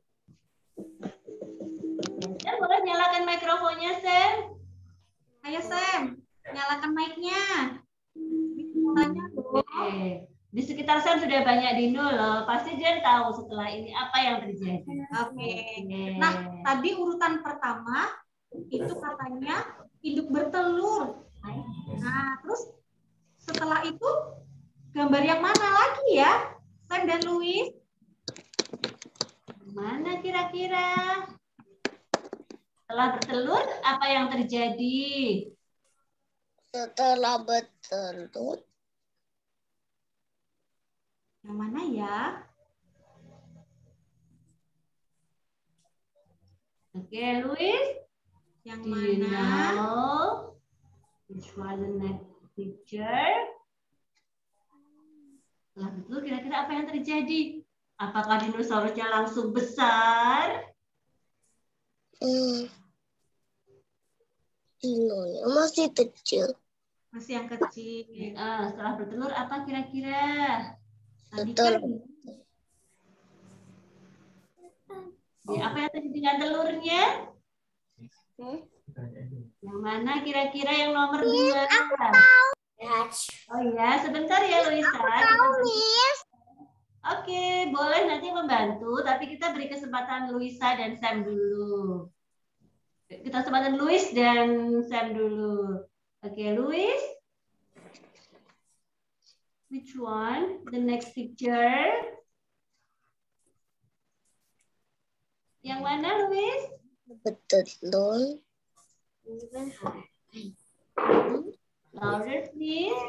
Sam, boleh nyalakan mikrofonnya, Sam? Ayo Sam, nyalakan mic-nya. Tanya dong. Oke. Di sekitar Sam sudah banyak dino loh. Pasti dia tahu setelah ini apa yang terjadi. Oke. Oke. Nah, tadi urutan pertama itu katanya induk bertelur. Nah, terus setelah itu gambar yang mana lagi ya? Sam dan Luis? Mana kira-kira? Setelah bertelur, apa yang terjadi? Setelah bertelur. Yang mana ya? Oke, Luis. Yang Do you mana? know which was the next picture? Setelah bertelur, kira-kira apa yang terjadi? Apakah dinosaurusnya langsung besar? Hmm. Dinonya masih kecil. Masih yang kecil. Eh, setelah bertelur, apa kira-kira? Tadi Betul. kan ya, apa yang terjadi dengan telurnya? Hmm? Yang mana kira-kira yang nomor dua? Oh ya, sebentar ya Luisa. Miss. Oke, boleh nanti membantu, tapi kita beri kesempatan Luisa dan Sam dulu. Kita kesempatan Luis dan Sam dulu. Oke, Luis. Which one? The next picture. Yang mana, Luis? Betul. Louder, please.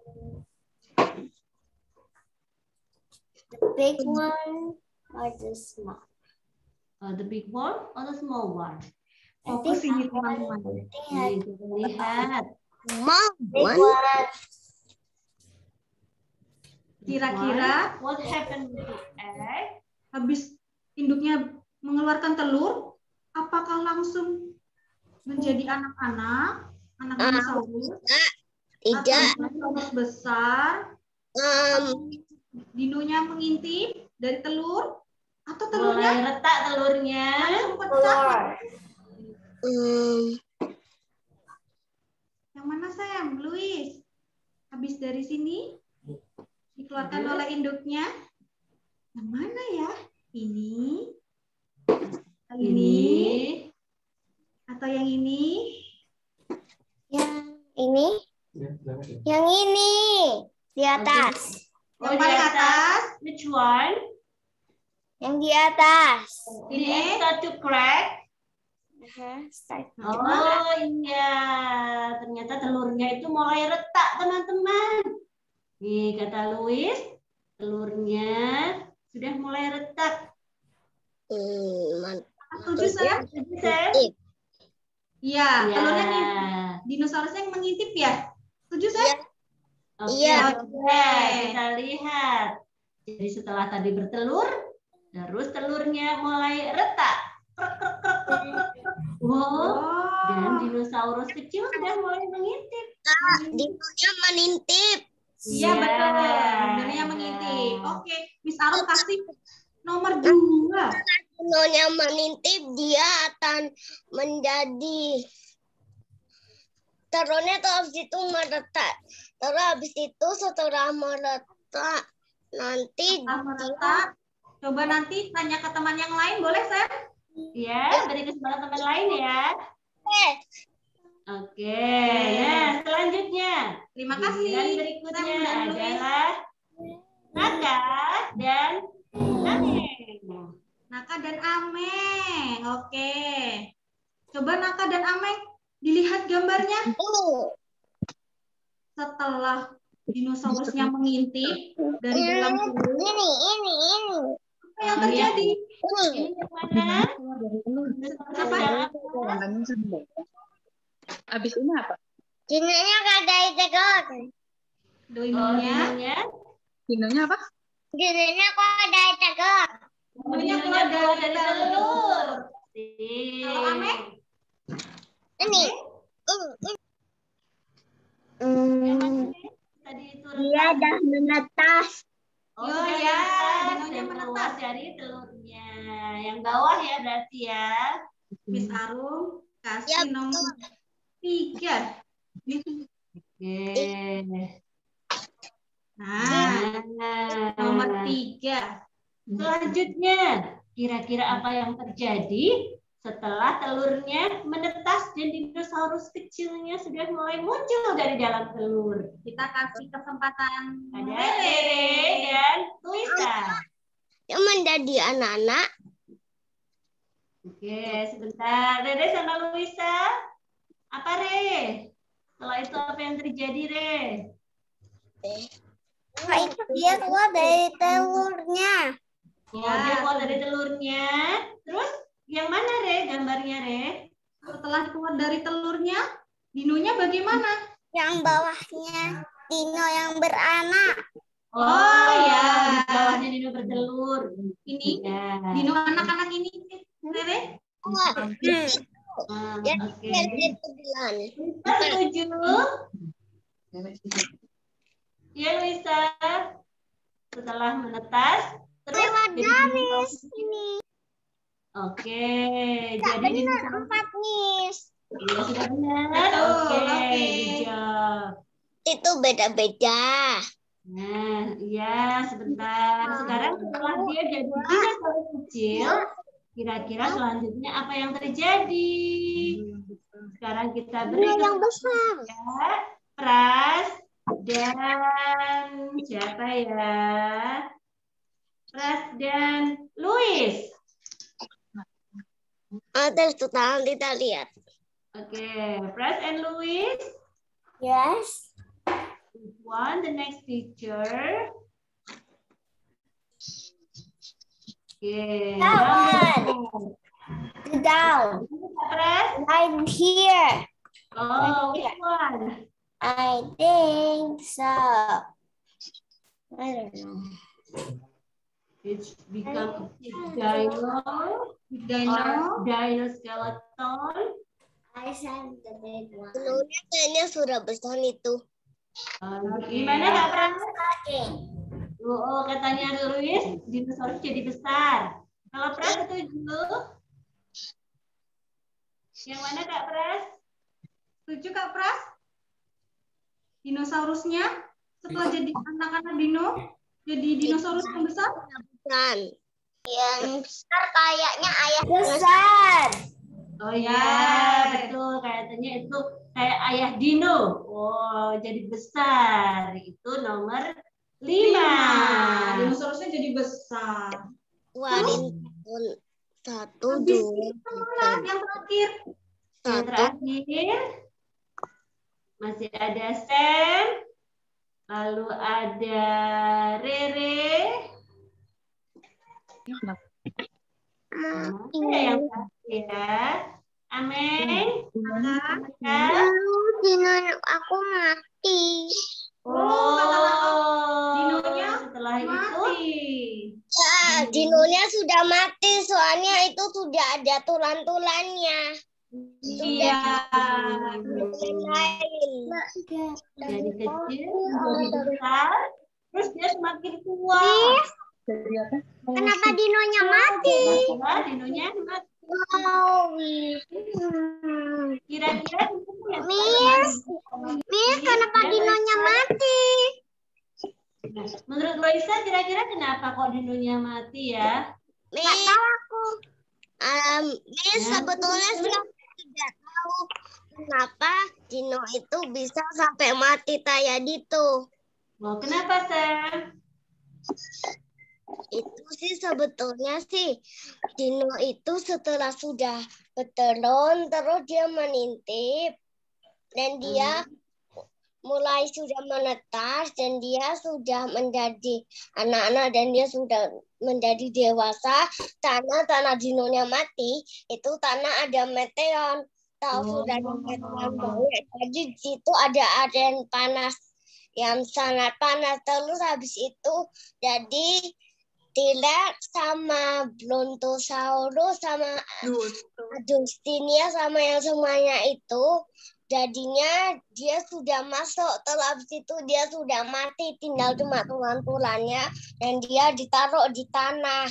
The big one or the small? Uh, the big one or the small one? Fokus ini teman-teman. Nih, kita lihat. Small one. Kira-kira What happened with the egg? habis induknya mengeluarkan telur, apakah langsung menjadi anak-anak, anak dinosaurus? Tidak. Atau dinosaurus besar? Um, Dinonya mengintip dari telur? Atau Mulai telurnya retak telurnya. langsung pecah? um, Yang mana Sam? Luis? Habis dari sini dikeluarkan oleh induknya. Yang mana ya? Ini? Yang ini? Atau yang ini? yang ini, yang ini di atas, Oh, Yang di paling atas. atas? Which one? yang di atas. Did it start to crack? Start. Oh iya, ternyata telurnya itu mulai retak, teman-teman. Nih kata Luis, telurnya sudah mulai retak. Hmm, man- Setuju Sam? Setuju, Sam? Iya, Iya. telurnya nih, dinosaurusnya yang mengintip ya? Setuju Sam? Iya. Oke, Iya. oke, kita lihat. Jadi setelah tadi bertelur, terus telurnya mulai retak. Krek, krek, krek, krek, krek, krek. Wow, dan Oh, dinosaurus kecil sudah mulai mengintip. Dinonya menintip. iya betul. Dinonya mengintip. Oke, Miss Arum kasih nomor dua. Dinonya menintip, dia akan menjadi telurnya tuh habis itu meretak. Terus habis itu setelah meretak nanti Setelah meretak, coba nanti tanya ke teman yang lain, boleh Sam? Ya, beri kesempatan teman lain ya. eh, Oke, nah selanjutnya. Terima kasih. Giliran Sam berikutnya dan Luis. adalah Naka dan Ameng. Naka dan Ameng. Oke. Coba Naka dan Ameng dilihat gambarnya. oh, Setelah dinosaurusnya mengintip dari dalam telur, ini ini ini. apa yang terjadi? Ini. Ini yang mana? Apa? Abis ini apa? Dinonya kada tegak. Oh, Dinonya, dinonya. Dinonya apa? Dinonya kok ada tegak. dinonya Dinonya keluar keluar dari dari telur. telur. Kalau Ameng? Ini. Ini. Yang mana Hmm, nih? Tadi itu dia retak. dah menetas. Oh, Oh, sudah ya, menetas dinonya dan menetas. keluar dari telurnya. Yang bawah ya berarti ya. Miss Arum kasih Ya, nomor tiga. Oke. Nah, Nah, nomor tiga. selanjutnya, kira-kira apa yang terjadi setelah telurnya menetas dan dinosaurus kecilnya sudah mulai muncul dari dalam telur? Kita kasih kesempatan Ada Rere. Rere dan Luisa. Dia menjadi anak-anak. Oke, sebentar. Rere sama Luisa. Apa, Re? Setelah itu apa yang terjadi, Re? Nah, itu dia keluar dari telurnya. Oh, Ya. dia keluar dari telurnya. Terus yang mana, Re? Gambarnya, Re? Setelah keluar dari telurnya, dinonya bagaimana? Yang bawahnya dino yang beranak. Oh, ya. Di bawahnya dino bertelur. Ini Ya. dino anak-anak ini, Rere? Hmm. Ah, Ya, Oke. itu bilang. Luisa setuju? Ya, Luisa. Setelah menetas, terus Lewat jadi garis dinosaurus. ini. Oke, Tidak jadi benar dinosaurus. empat, Miss. Iya, sudah benar. Betul, Oke, oke. good job. Itu beda-beda. Nah, iya, sebentar. Sekarang setelah dia jadi dinosaurus kecil, kira-kira selanjutnya apa yang terjadi? Sekarang kita beri Dino yang besar. ya, Pras dan siapa ya? Pras dan Luis. Ada tuh, kita lihat. Oke, Pres and Louis. Yes. One, the next picture. Okay. Down. Down. Pres. I'm here. Oh, which one? I think so. I don't know. It's become a big dino. Big dino. Dino skeleton. I said the big one. Dulunya kayaknya sudah besar itu. Uh, gimana Kak Pres? Oh, oh, katanya Louis, dinosaurus jadi besar. Kalau Pres setuju? Yang mana Kak Pres? Setuju Kak Pras? Dinosaurusnya setelah jadi anak-anak dino, jadi dinosaurus yang besar? Bukan. Yang besar kayaknya ayah besar. Oh ya, betul. Kayaknya itu kayak ayah dino. Oh, jadi besar. Itu nomor lima. Dinosaurusnya jadi besar. Wah, satu, dua, yang terakhir. Yang terakhir. Masih ada Sam. Lalu ada Rere. Oke, yang terakhir ya. Amin. Dino aku mati. Oh, dinonya setelah itu ya, dinonya sudah mati soalnya itu sudah ada tulang-tulangnya. Iya. Lain. Dari kecil menjadi besar, terus dia semakin tua. Kenapa dinonya mati? Kenapa dinonya mati? Wow. Kira-kira Miss, Miss, kenapa dinonya mati? Nah, menurut Loisa kira-kira kenapa kok dinonya mati ya? Nggak tahu aku. Um, Miss, Ya. sebetulnya sudah tidak tahu kenapa dino itu bisa sampai mati kayak gitu. Oh, kenapa, Sam? Itu sih sebetulnya sih dino itu setelah sudah bertelur terus dia menintip dan dia mulai sudah menetas dan dia sudah menjadi anak-anak dan dia sudah menjadi dewasa. Tanah tanah dinonya mati itu tanah ada meteor tahu Oh. sudah ada meteor banyak jadi di situ ada aden panas yang sangat panas terus habis itu jadi T-Rex sama Brontosaurus sama Adustinia sama yang semuanya itu jadinya dia sudah masuk terus habis itu dia sudah mati tinggal cuma tulang-tulangnya dan dia ditaruh di tanah.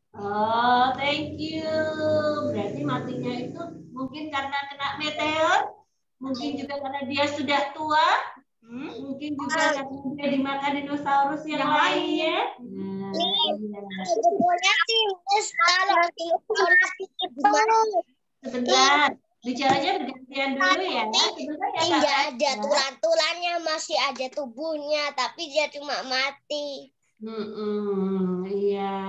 Oh, thank you. Berarti matinya itu mungkin karena kena meteor, mungkin juga karena dia sudah tua, hmm? mungkin juga karena dia dimakan dinosaurus yang, yang lainnya. Nah, iya. Sebetulnya sih Miss, kalau dinosaurus itu Sebentar, bicaranya bergantian dulu ya. Sebentar ya, tidak Kak. ada tulang-tulangnya masih ada tubuhnya tapi dia cuma mati. Hmm, iya.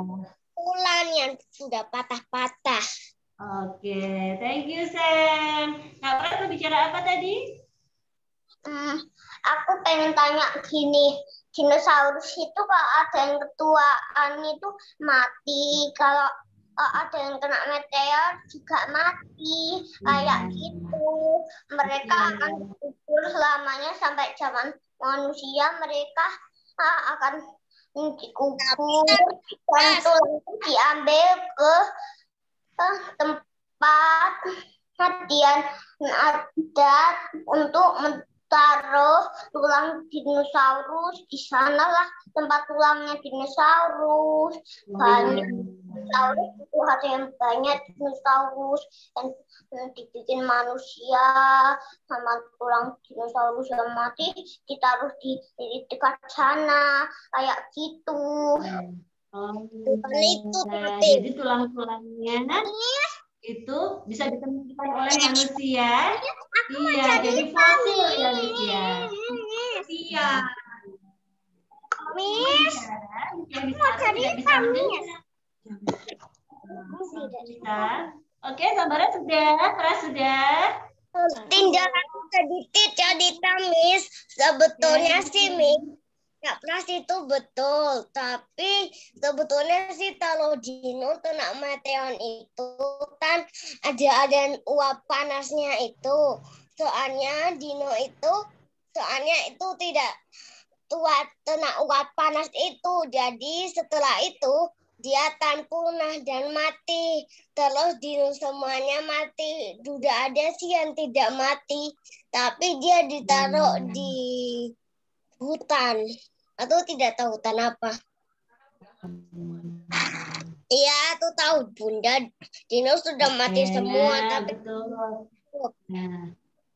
Tulang yang sudah patah-patah. Oke, thank you Sam. Kak Pras mau bicara apa tadi? Hmm, aku pengen tanya gini, dinosaurus itu kalau ada yang ketuaan itu mati, kalau uh, ada yang kena meteor juga mati, kayak gitu. Mereka akan hidup selamanya sampai zaman manusia, mereka uh, akan dikubur dan tulang itu diambil ke uh, tempat kejadian adat untuk taruh tulang dinosaurus. Di sanalah tempat tulangnya dinosaurus. Banyak dinosaurus itu ada yang banyak dinosaurus dan dibikin manusia sama tulang dinosaurus yang mati ditaruh di, di dekat sana kayak gitu. Oh, itu nah, jadi tulang-tulangnya itu bisa ditemukan oleh manusia. Iya, jadi fosil ya, Miss ya. Iya. Miss, Yang bisa mau cari tidak bisa ikan, mendengar. Miss. Bisa. Oke, gambarnya sudah, kelas sudah. Tindakan sedikit jadi Miss. Sebetulnya sih Miss, Kak Pras itu betul. Tapi sebetulnya sih kalau Dino kena meteor itu kan ada ada uap panasnya itu. Soalnya Dino itu, soalnya itu tidak tua kena uap panas itu. Jadi setelah itu dia akan punah dan mati. Terus dino semuanya mati. Sudah ada sih yang tidak mati. Tapi dia ditaruh hmm. di hutan. Atau tidak tahu hutan apa. Iya, aku tahu Bunda. Dino sudah mati Oke, semua. Nah, Tapi betul. Nah.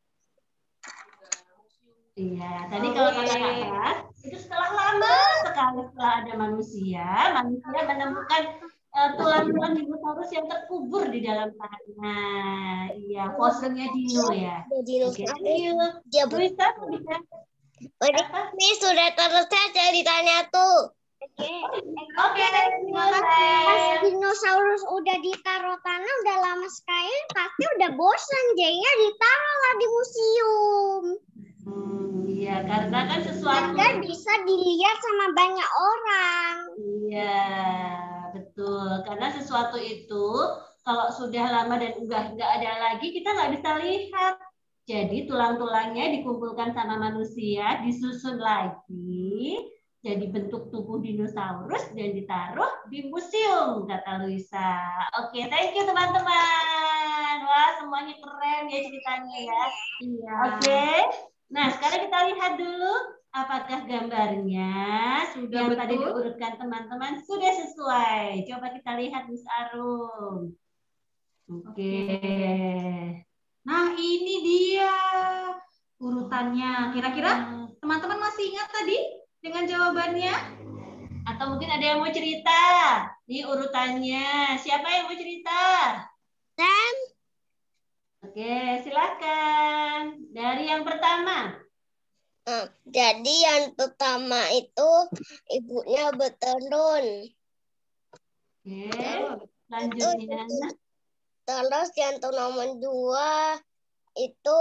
Iya, tadi kalau kata kakak, itu setelah lama sekali setelah ada manusia, manusia menemukan uh, tulang-tulang dinosaurus yang terkubur di dalam tanah. Iya, fosilnya dino ya. Dino Oke, dia Luisa bisa. Ini sudah selesai ceritanya tuh. Oke, oke, terima kasih. Dinosaurus udah ditaruh tanah udah lama sekali, pasti udah bosan, jadinya ditaruhlah di museum. Hmm, iya, karena kan sesuatu dan bisa dilihat sama banyak orang. Iya, betul. Karena sesuatu itu kalau sudah lama dan udah nggak ada lagi, kita nggak bisa lihat. Jadi tulang-tulangnya dikumpulkan sama manusia, disusun lagi, jadi bentuk tubuh dinosaurus dan ditaruh di museum, kata Luisa. Oke, thank you teman-teman. Wah, semuanya keren ya ceritanya ya. Iya. Oke. Nah, sekarang kita lihat dulu apakah gambarnya sudah yang tadi diurutkan teman-teman sudah sesuai. Coba kita lihat Miss Arum. Oke. Nah, ini dia urutannya. Kira-kira teman-teman masih ingat tadi dengan jawabannya? Atau mungkin ada yang mau cerita? Ini urutannya. Siapa yang mau cerita? Sam. Oke, silakan. Dari yang pertama. Nah, jadi yang pertama itu ibunya bertelur. Oke, selanjutnya. Terus yang nomor dua itu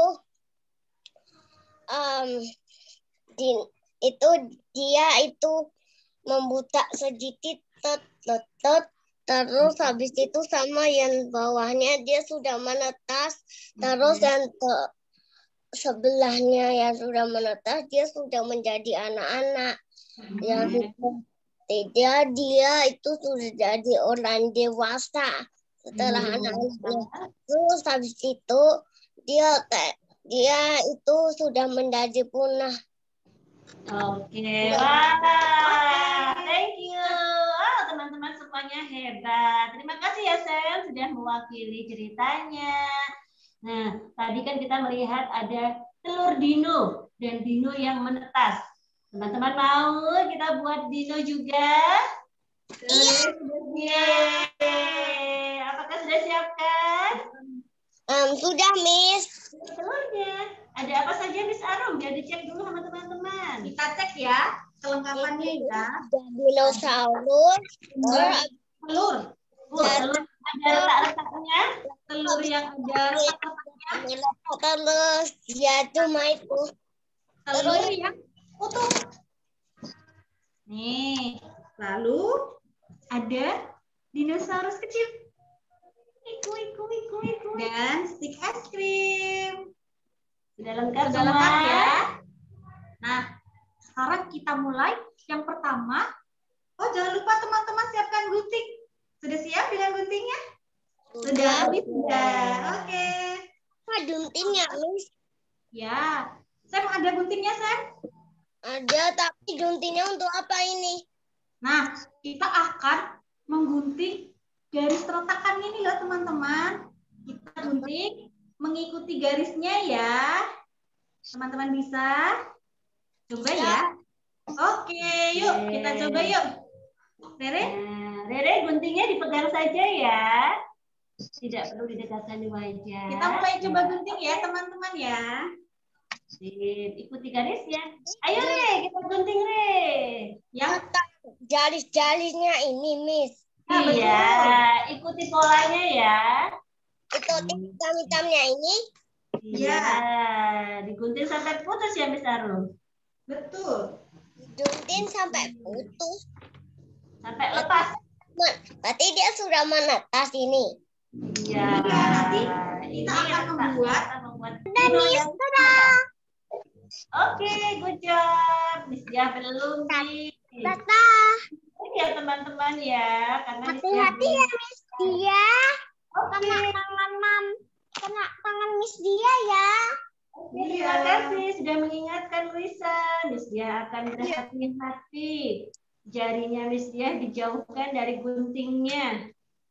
um, di, itu dia itu membutak sedikit tet, tet, tet. Terus habis itu sama yang bawahnya dia sudah menetas. Terus okay. yang ke sebelahnya yang sudah menetas dia sudah menjadi anak-anak. Okay. Yang tidak dia itu sudah jadi orang dewasa setelah hmm. anak-anaknya. Terus habis itu dia dia itu sudah menjadi punah. Oke, okay. Wah, thank you. Oh, teman-teman semuanya hebat. Terima kasih ya Sam sudah mewakili ceritanya. Nah, tadi kan kita melihat ada telur dino dan dino yang menetas. Teman-teman mau kita buat dino juga? Iya. Apakah sudah siapkan? Um, sudah, Miss. Telurnya. Ada apa saja, Miss Arum? Jadi cek dulu sama teman-teman. Kita cek ya kelengkapannya ya. Dinosaurus. Telur. Oh, telur ada letak-letaknya. Telur yang ada letak-letaknya. Terus ya cuma itu. Telur yang utuh. Nih, lalu ada dinosaurus kecil. Iku, iku, iku, iku. Dan stick es krim. Sudah lengkap Sudah lengkap ya. Nah, sekarang kita mulai. Yang pertama, oh jangan lupa teman-teman siapkan gunting. Sudah siap dengan guntingnya? Sudah, sudah. Oke. Apa guntingnya, Miss? Ya. Sam, ada guntingnya, Sam? Ada, tapi guntingnya untuk apa ini? Nah, kita akan menggunting garis retakan ini loh, teman-teman. Kita gunting mengikuti garisnya ya. Teman-teman bisa? Coba ya. Oke, yuk kita coba yuk. Rere? Nah, Rere guntingnya dipegang saja ya. Tidak perlu didekatkan di wajah. Kita mulai coba gunting ya teman-teman ya. Sip, ikuti garisnya. Ayo Re, kita gunting Re. Yang garis-garisnya ini, Miss. Iya, ikuti polanya ya. Itu hitam-hitamnya ini? Iya, digunting sampai putus ya, Miss Arum? Betul. Digunting sampai putus. Sampai lepas. Berarti dia sudah menetas ini. Iya. Iya, nanti kita Ini akan lepas. membuat. Kita membuat Sudah, dino Miss. yang Sudah. Oke, good job. Miss Dia belum nih. Dadah. Ya teman-teman ya, karena Miss Dia Hati-hati ya, Miss Dia. Oke. Kena tangan mam. Kena tangan Miss Dia ya. Oke, terima kasih sudah mengingatkan Luisa. Miss Dia akan berhati-hati. Jarinya Miss Dia dijauhkan dari guntingnya.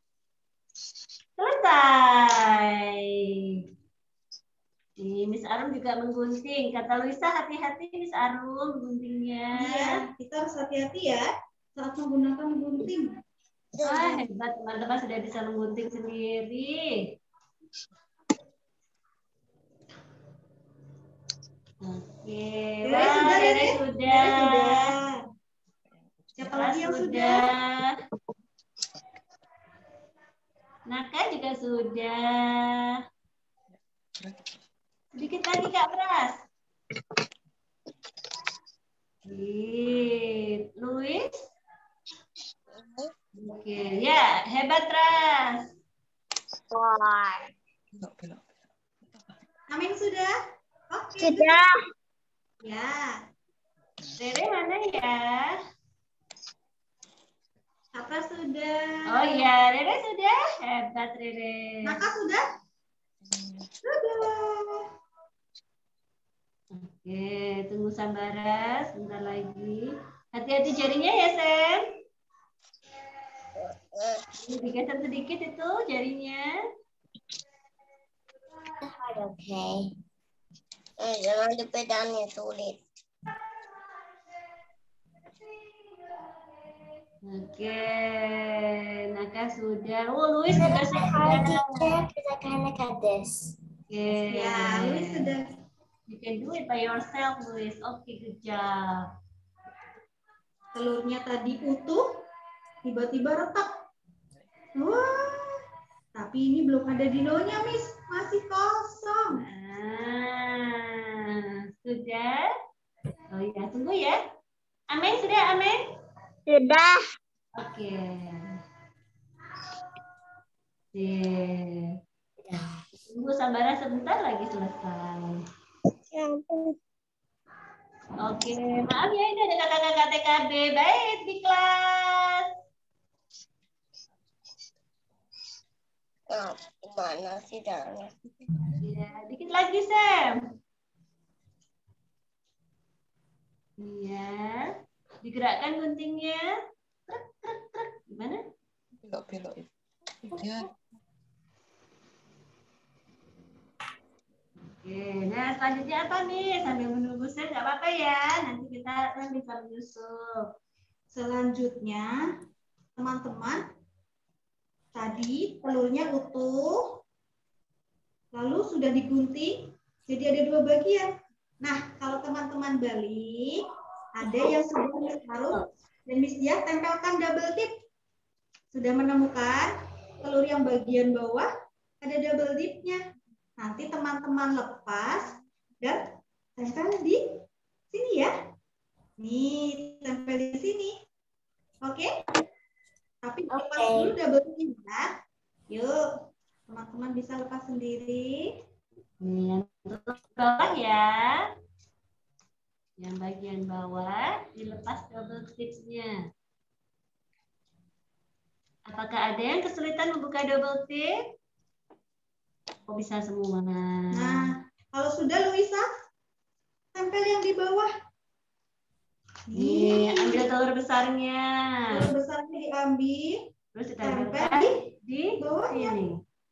Selesai. Nih, Miss Arum juga menggunting. Kata Luisa, hati-hati Miss Arum guntingnya. Iya, kita harus hati-hati ya saat menggunakan gunting. Wah, hebat teman-teman sudah bisa menggunting sendiri. Oke, Rere wah, sudah, Rere Rere? sudah. Rere sudah. Siapa Naka lagi yang sudah? Naka juga sudah. Sedikit lagi Kak Pras. Sip. Louis? Oke, ya, hebat Pras. Wah. Amin sudah? Oke. Sudah. Ya. Rere mana ya? Apa sudah? Oh iya, Rere sudah. Hebat Rere. Maka sudah? Sudah. Oke, tunggu Sambara sebentar lagi. Hati-hati jarinya ya, Sam. Digeser sedikit itu jarinya. Oke. Eh, jangan dipegangnya sulit. Oke, Naka sudah. Oh, Luis juga sudah. Kita karena kades. Oke. Ya, Luis sudah. You can do it by yourself, Luis. Oke, good job. Telurnya tadi utuh, tiba-tiba retak. Wah, tapi ini belum ada dinonya, Miss. Masih kosong. Ah, sudah. Oh iya, tunggu ya. Amin, sudah Amin? Sudah. Oke. Sip. Tunggu Sambara sebentar lagi selesai. Oke, maaf ya ini ada kakak-kakak T K B. Baik di kelas. Nah, gimana sih caranya? Ya, dikit lagi Sam. Iya. Digerakkan guntingnya. Truk, truk, truk. Gimana? Belok-belok itu. Ya. Oke, nah selanjutnya apa nih? Sambil menunggu Sam, nggak apa-apa ya. Nanti kita kan bisa menyusul. Selanjutnya, teman-teman, tadi telurnya utuh, lalu sudah digunting, jadi ada dua bagian. Nah, kalau teman-teman balik, ada yang sudah Miss Arum dan Miss Dia tempelkan double tip. Sudah menemukan telur yang bagian bawah, ada double tipnya. Nanti teman-teman lepas dan tempel di sini ya. Nih, tempel di sini. Oke? Tapi lepas dulu double tipnya. Yuk, teman-teman bisa lepas sendiri. Nih, yang bawah ya. Yang bagian bawah dilepas double tipsnya. Apakah ada yang kesulitan membuka double tip? Kok bisa semua? Nah, kalau sudah Luisa, tempel yang di bawah. Nih, ambil telur besarnya. Telur besarnya diambil, Terus kita tempel tempelkan di di bawahnya. sini.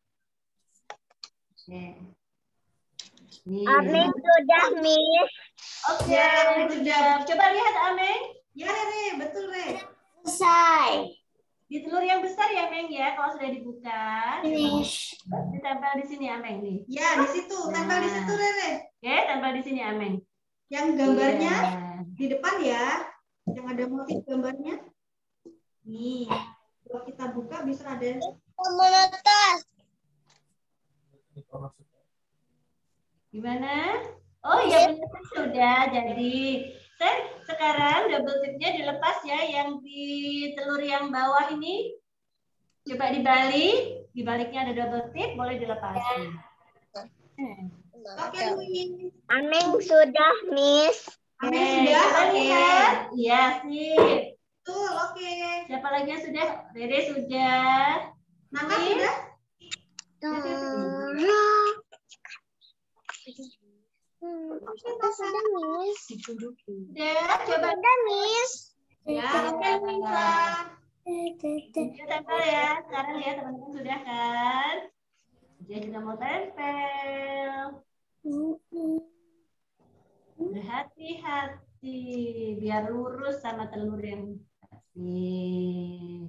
Oke. Nih. Amin sudah, Miss. Oke, Ya, sudah. Coba lihat Ameng. Ya, Re, betul, Re. Selesai. Di telur yang besar ya, Meng ya. Kalau sudah dibuka, Finish. ditempel di sini Ameng nih. Ya, di situ, tempel di situ, Re. Re. Oke, tempel di sini Ameng. Yang gambarnya Iya. di depan ya, yang ada motif gambarnya. Nih, kalau kita buka bisa ada. Menetas. Gimana? Oh iya benar sudah jadi. Sen, sekarang double tipnya dilepas ya yang di telur yang bawah ini. Coba dibalik, dibaliknya ada double tip, boleh dilepas. Oke, Louis. Ameng sudah, Miss. Oke, Ameng sudah, coba oke. lihat. Iya sih. Betul, oke. Siapa lagi yang sudah? Dede sudah. Nana Miss? sudah? Sudah, Miss. Sudah, coba. Sudah, Miss. Ya, oke, Lisa. Kita tempel ya. Sekarang ya teman-teman sudah kan? Dia juga mau tempel. Berhati-hati biar lurus sama telur yang kasih.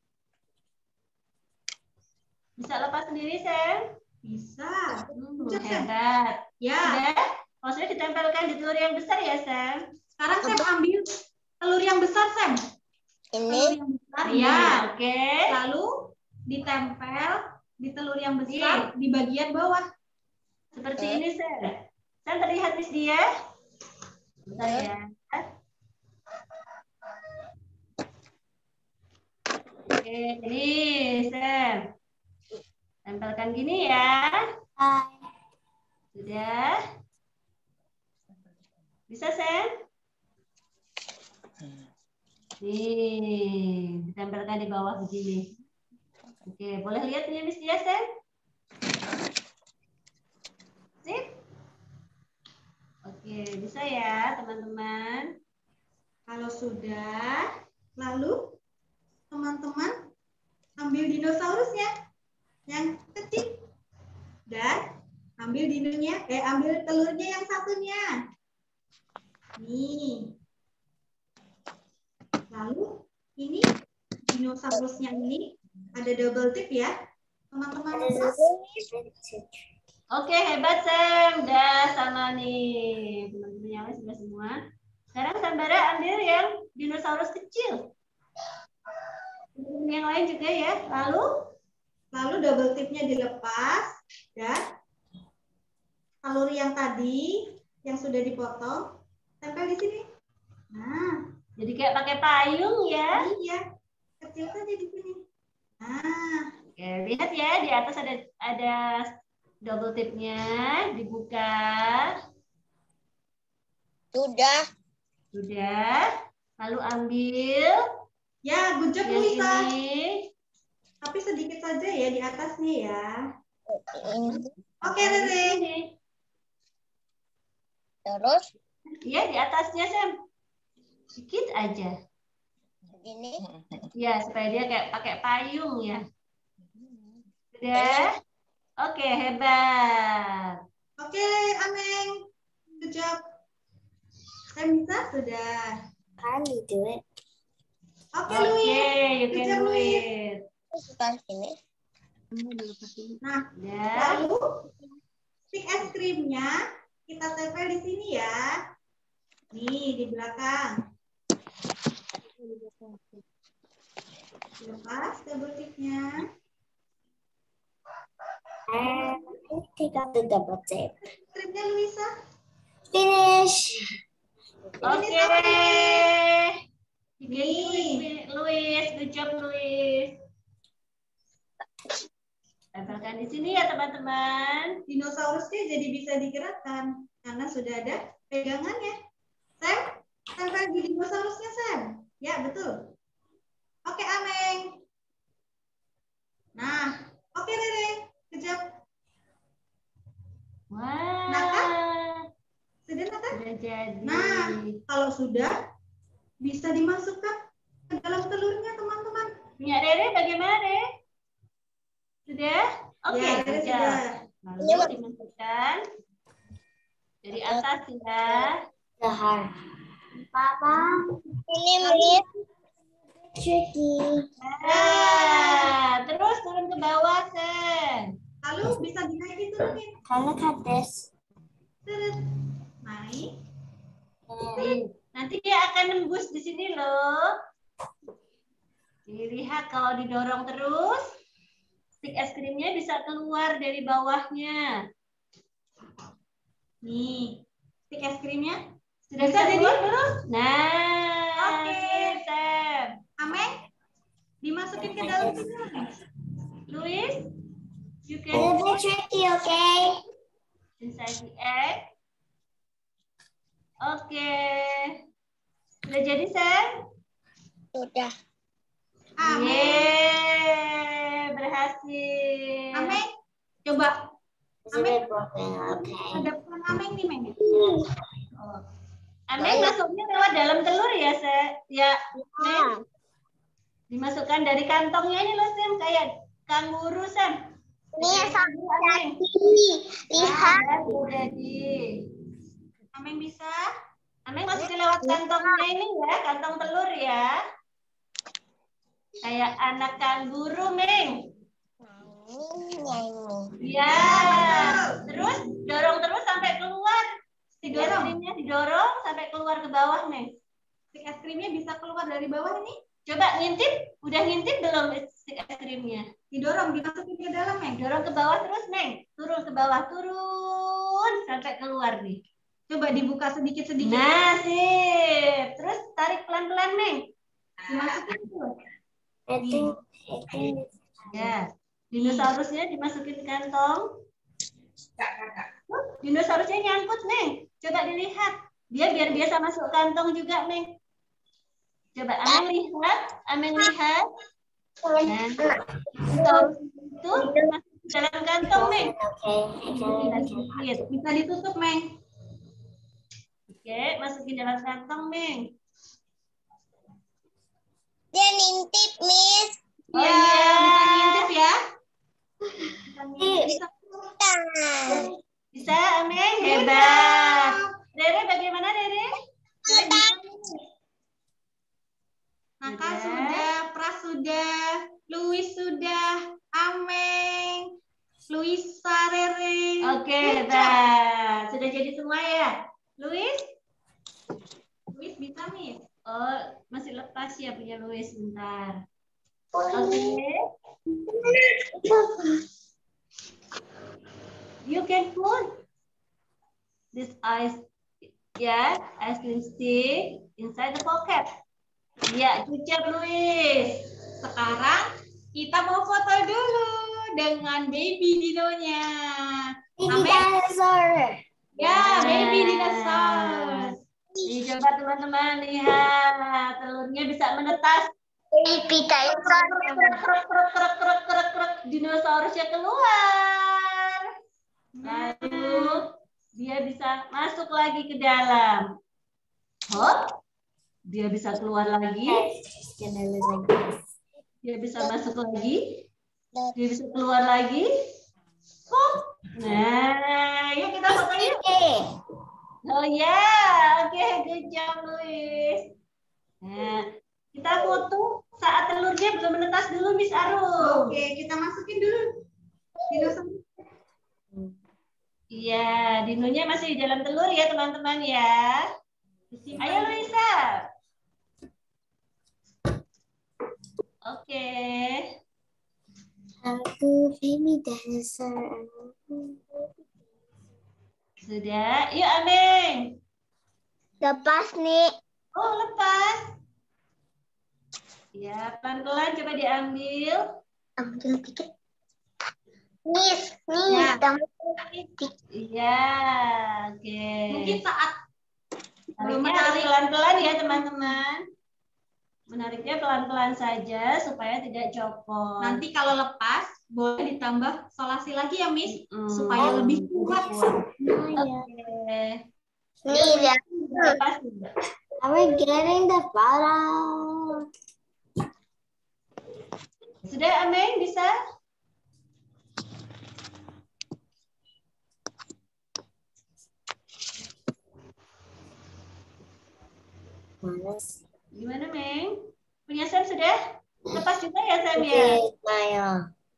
Bisa lepas sendiri, Sam? Bisa. Hmm, Cek, Sam. hebat. Ya, Sudah? Maksudnya ditempelkan di telur yang besar ya, Sam? sekarang Sam ambil telur yang besar, Sam. Telur yang besar, ya. Ya, oke. Lalu ditempel di telur yang besar di bagian bawah. Seperti ini, Sam. Sam terlihat Miss dia? Bentar ya. Oke, ini Sam. Tempelkan gini ya. Sudah? Bisa, Sam? Nih, ditempelkan di bawah begini. Oke, boleh lihat ini Miss dia, Sam? Sip? Oke, bisa ya, teman-teman. Kalau sudah, lalu teman-teman ambil dinosaurusnya yang kecil dan ambil dinonya, eh ambil telurnya yang satunya. Nih. Lalu ini dinosaurusnya ini ada double tip ya, teman-teman. Oke, hebat Sam. Udah sama nih. Teman-teman yang lain sudah semua. Sekarang Sambara ambil yang dinosaurus kecil. Teman-teman yang lain juga ya. Lalu Lalu double tipnya dilepas dan kalori yang tadi yang sudah dipotong tempel di sini. Nah, jadi kayak pakai payung ya. iya, kecil saja di sini. Nah, Oke, lihat ya di atas ada ada double tipnya, dibuka. Sudah. Sudah. Lalu ambil ya, good job yang Lisa. ini. Tapi sedikit saja ya di atasnya ya. Oke, Di Rere. sini. Terus Iya, di atasnya Sam. Sedikit aja. ini. Ya, supaya dia kayak pakai payung ya. Sudah? Oke, hebat. Oke, Ameng. Good job. Saya bisa sudah. Can you do it? Oke, Oke, Louis. you Good can job, do Louis. it. Sekarang ini. Nah, Ya. lalu stick es krimnya kita tempel di sini ya. Nih, di belakang. Lepas double tipnya. And take out the double tape. Krimnya Luisa. Finish. Oke. You can do it, Luis. Good job, Luis. Tempelkan di sini ya, teman-teman. Dinosaurusnya jadi bisa digerakkan karena sudah ada pegangannya. Sam, tempel di dinosaurusnya, Sam. Ya, betul. Oke, Ameng. Nah, oke, Rere. Kejap. Wah. Naka? Sudah, Naka? Sudah jadi. Nah, kalau sudah, bisa dimasukkan ke dalam telurnya, teman-teman. Minyak Rere bagaimana, Re? Sudah? Oke, Ya, Rere sudah. sudah. Lalu dimasukkan dari atas ya. Sahar. Papa. Ini Miss. Tricky. Nah, terus turun ke bawah, Sen. Lalu bisa dinaikin turunin. Can look at this. Terus naik. Nanti dia akan nembus di sini loh. Dilihat kalau didorong terus, stick es krimnya bisa keluar dari bawahnya. Nih, stick es krimnya sudah bisa keluar belum? Nah, oke, Sam. Amin. Dimasukin ke dalam sini. Louis, you can. A little bit tricky, okay? Inside the egg. Oke. Sudah jadi, Sam? Sudah. Yeay, berhasil. Amin. Coba. Amin. Okay. Ada peran Amin nih, Meng. Oh. Amin masuknya lewat dalam telur ya, Se? Ya, Meng. Dimasukkan dari kantongnya ini loh, Sam. Kayak kanguru, Sam. Ini sama tadi. Lihat. Lihat. Jadi. Amin bisa? Amin masukin lewat kantongnya ini ya, kantong telur ya. Kayak anak kanguru, Meng. Ya, terus dorong terus sampai keluar. Stick es krimnya didorong sampai keluar ke bawah, Meng. Stick es krimnya bisa keluar dari bawah ini. Coba ngintip, udah ngintip belum stick es krimnya? Didorong, dimasukin ke dalam, Meng. Dorong ke bawah terus, Meng. Turun ke bawah, turun sampai keluar nih. Coba dibuka sedikit-sedikit. Nah, sip. Terus tarik pelan-pelan, Meng. Dimasukin tuh. I think, I think. Ya, dinosaurusnya dimasukin kantong. Dinosaurusnya nyangkut, Neng. Coba dilihat. Dia biar biasa masuk kantong juga, Neng. Coba Ameng lihat, Ameng lihat. Nah, dinosaurus itu masuk ke dalam kantong, Neng. Bisa ditutup, Neng. Oke, masukin dalam kantong, Neng. Dia nintip, Miss. Oh iya, bisa ngintip ya. Bisa, bisa Ameng, hebat. Rere bagaimana, Rere? Rere bisa. Naka sudah, Pras sudah, Louis sudah, Ameng, Luisa, Rere. Oke, hebat. Sudah jadi semua ya? Louis? Louis bisa, Miss? Oh, masih lepas ya punya Louis, bentar. Oke. Okay. You can put this ice, yeah, ice cream stick inside the pocket. Ya, good job, Louis. Sekarang kita mau foto dulu dengan baby dinonya. Baby dinosaur. Ya, baby dinosaur. Nih, coba teman-teman lihat, telurnya bisa menetas. Baby dinosaur. Krek, krek, krek, krek, krek, krek, krek. Dinosaurusnya keluar. Lalu dia bisa masuk lagi ke dalam. Hop. Dia bisa keluar lagi. Dia bisa masuk lagi. Dia bisa keluar lagi. Hop. Nah, yuk kita foto yuk. Oh ya, yeah. Oke, okay. Good job, Louis. Nah, kita foto saat telurnya belum menetas dulu, Miss Arum. Oke, okay, kita masukin dulu. Dinosaurus. Iya, dinonya masih di dalam telur ya, teman-teman ya. Ayo, Luisa. Oke. Okay. Aku baby dinosaur. Sudah, yuk Ameng. Lepas nih. Oh, lepas. Ya, pelan-pelan coba diambil. Ambil dikit. Nis, nis, ya. Iya, oke. Okay. Mungkin saat belum menarik pelan-pelan ya teman-teman. Menariknya pelan-pelan saja supaya tidak copot. Nanti kalau lepas boleh ditambah solasi lagi ya, Miss, mm. supaya lebih kuat. Oke. Okay. Nih, ya. Are we getting the photo? Sudah, Ameng, bisa? Mas. Gimana, Meng? Punya Sam sudah? Lepas juga ya, Sam ya? Smile.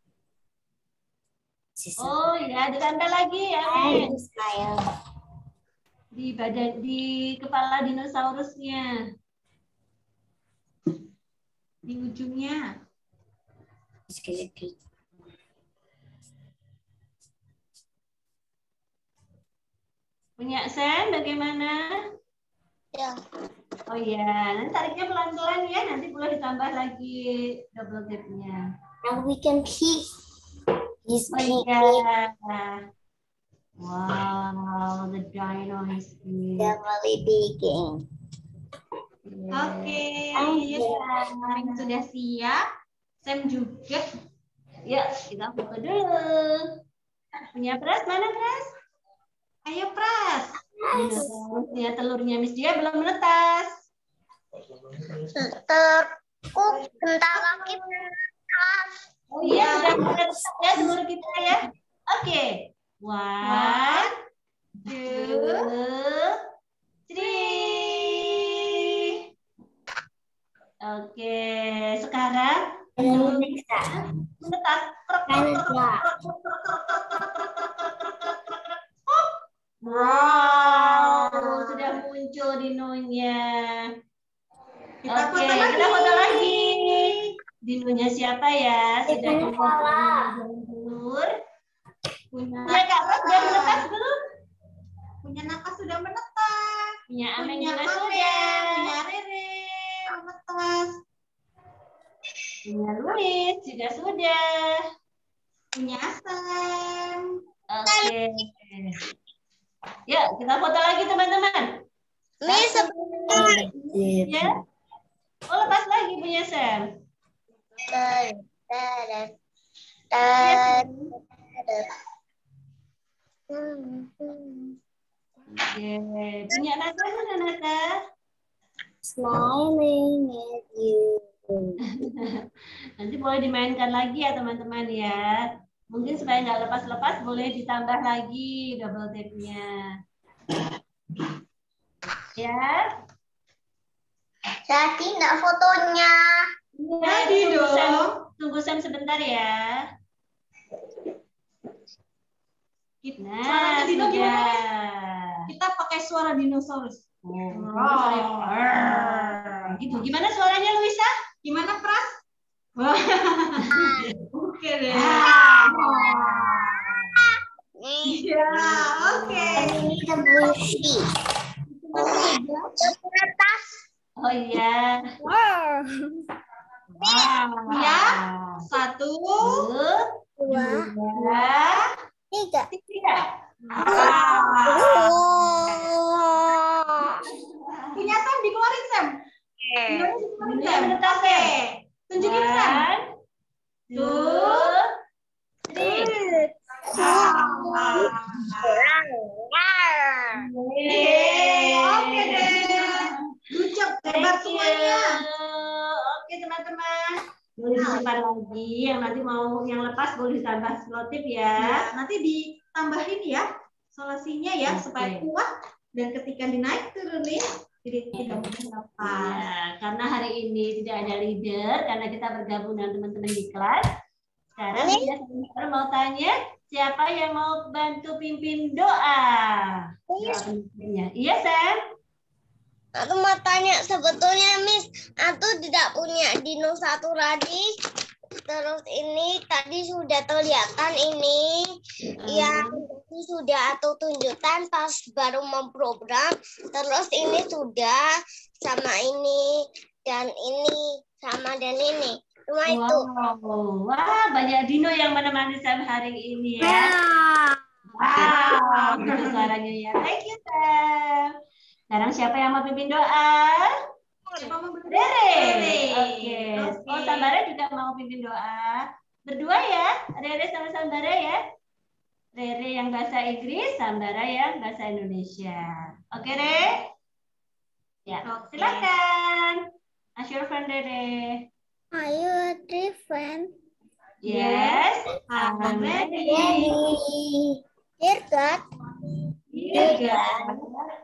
Oh ya, ditambah lagi ya, Meng. Smile. Di badan, di kepala dinosaurusnya. Di ujungnya. Punya Sam bagaimana? Ya. Oh iya, nanti tariknya pelan-pelan ya. Nanti boleh ditambah lagi double tap-nya. Now we can see his Oh iya. Wow, the dino is big. really big. Oke, Okay. Sam sudah siap. Sam juga. Yuk, kita foto dulu. Punya Pras, mana Pras? Ayo Pras. Dinosaurusnya telurnya Miss Dia belum menetas. Terkuk bentar lagi menetas. Oh iya, sudah menetas ya telur kita ya. Oke. One, two, three. Oke, sekarang menetas. Wow, sudah muncul dinonya. Kita Oke, foto lagi. kita foto lagi. Dinonya siapa ya? Sudah telur. Punya Kak Ros sudah menetas belum? Punya Naka sudah menetas. Punya Ameng Punya juga Ameng, sudah. punya Rere menetas. Punya Luis juga sudah. Punya Sam. Oke. Yuk, kita foto lagi teman-teman. Miss, Ya. Oh, lepas lagi punya Sam. Ter, ter, ter, ter. Oke, punya Naka sudah Naka. Smiling at you. Nanti boleh dimainkan lagi ya teman-teman ya. Mungkin supaya nggak lepas-lepas boleh ditambah lagi double tape-nya. Ya. Jadi enggak fotonya. Jadi tunggu Sam, tunggu Sam sebentar ya. Nah, Suaranya Dino sudah. gimana, Kita pakai suara dinosaurus. Oh, gitu. Gimana suaranya Luisa? Gimana Pras? Wah. Oke deh. Iya, oke. Ini kita bersih. Atas. Oh iya. Wow. Wow. Ya. Satu, Dua. Dua. Tiga. Tiga. punya Sam dikeluarin Sam. Dinonya dikeluarin Sam. Menetas Oke. ya. Tunjukin Sam. One, two, three. Oke deh. Good job, hebat semuanya. Oke teman-teman. Boleh disimpan lagi. Yang nanti mau yang lepas boleh ditambah selotip ya. Ya, nanti ditambahin ya solusinya ya Oke. supaya kuat dan ketika dinaik turunin jadi tidak mudah lepas. Ya, karena hari ini tidak ada leader karena kita bergabung dengan teman-teman di kelas. Sekarang kita sebentar mau tanya siapa yang mau bantu pimpin doa? Doa penutupnya. Iya, Sam? Aku mau tanya sebetulnya Miss, aku tidak punya dinosaurus tadi. Terus ini tadi sudah kelihatan ini yang tadi sudah aku tunjukkan pas baru memprogram. Terus ini sudah sama ini dan ini sama dan ini. Cuma itu. Wow. Wah, banyak dino yang menemani Sam hari ini ya. Wow, gitu suaranya ya. Thank you, Sam. Sekarang siapa yang mau pimpin doa? Siapa mau berdua? Rere. Oke. Oke. Oh, Sambara juga mau pimpin doa. Berdua ya. Rere sama Sambara ya. Rere yang bahasa Inggris, Sambara yang bahasa Indonesia. Oke, Re? Ya, Oke. silakan. Ask your friend, Rere. Are you a friend? Yes, I'm I'm ready. ready. Dear God. Dear God.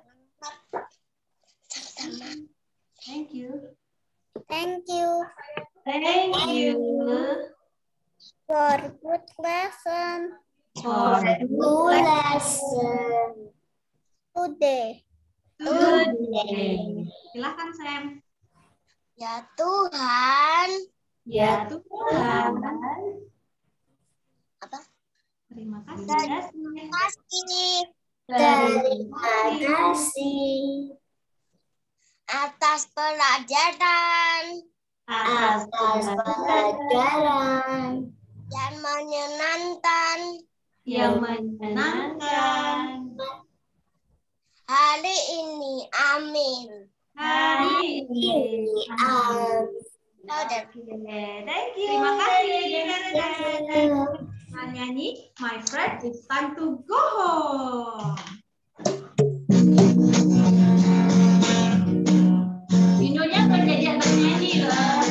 Thank you. Thank you Thank you for good lesson. for Good lesson. Today. today. Silakan Sam. Ya Tuhan. Ya Tuhan, Apa? Terima kasih. terima Terima kasih. Terima kasih atas pelajaran. Atas pelajaran yang menyenangkan. Yang menyenangkan. Hari ini, amin. Hari ini. Amin. Oke, thank you. Terima kasih. Nyanyi, my friend, it's time to go home. Dinonya kan jadi bernyanyi loh.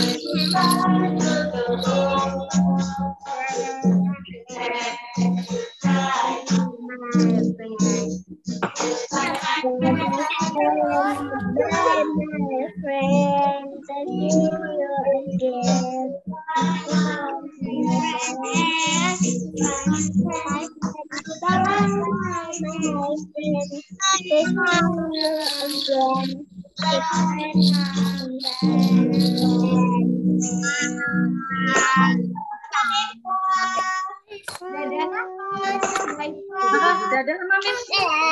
Dadah sama Miss.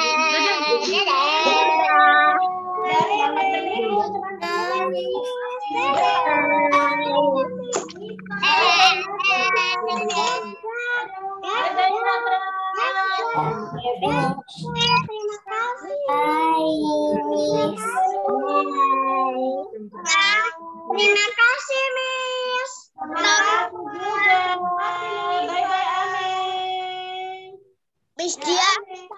Terima kasih, Miss. Miss dia.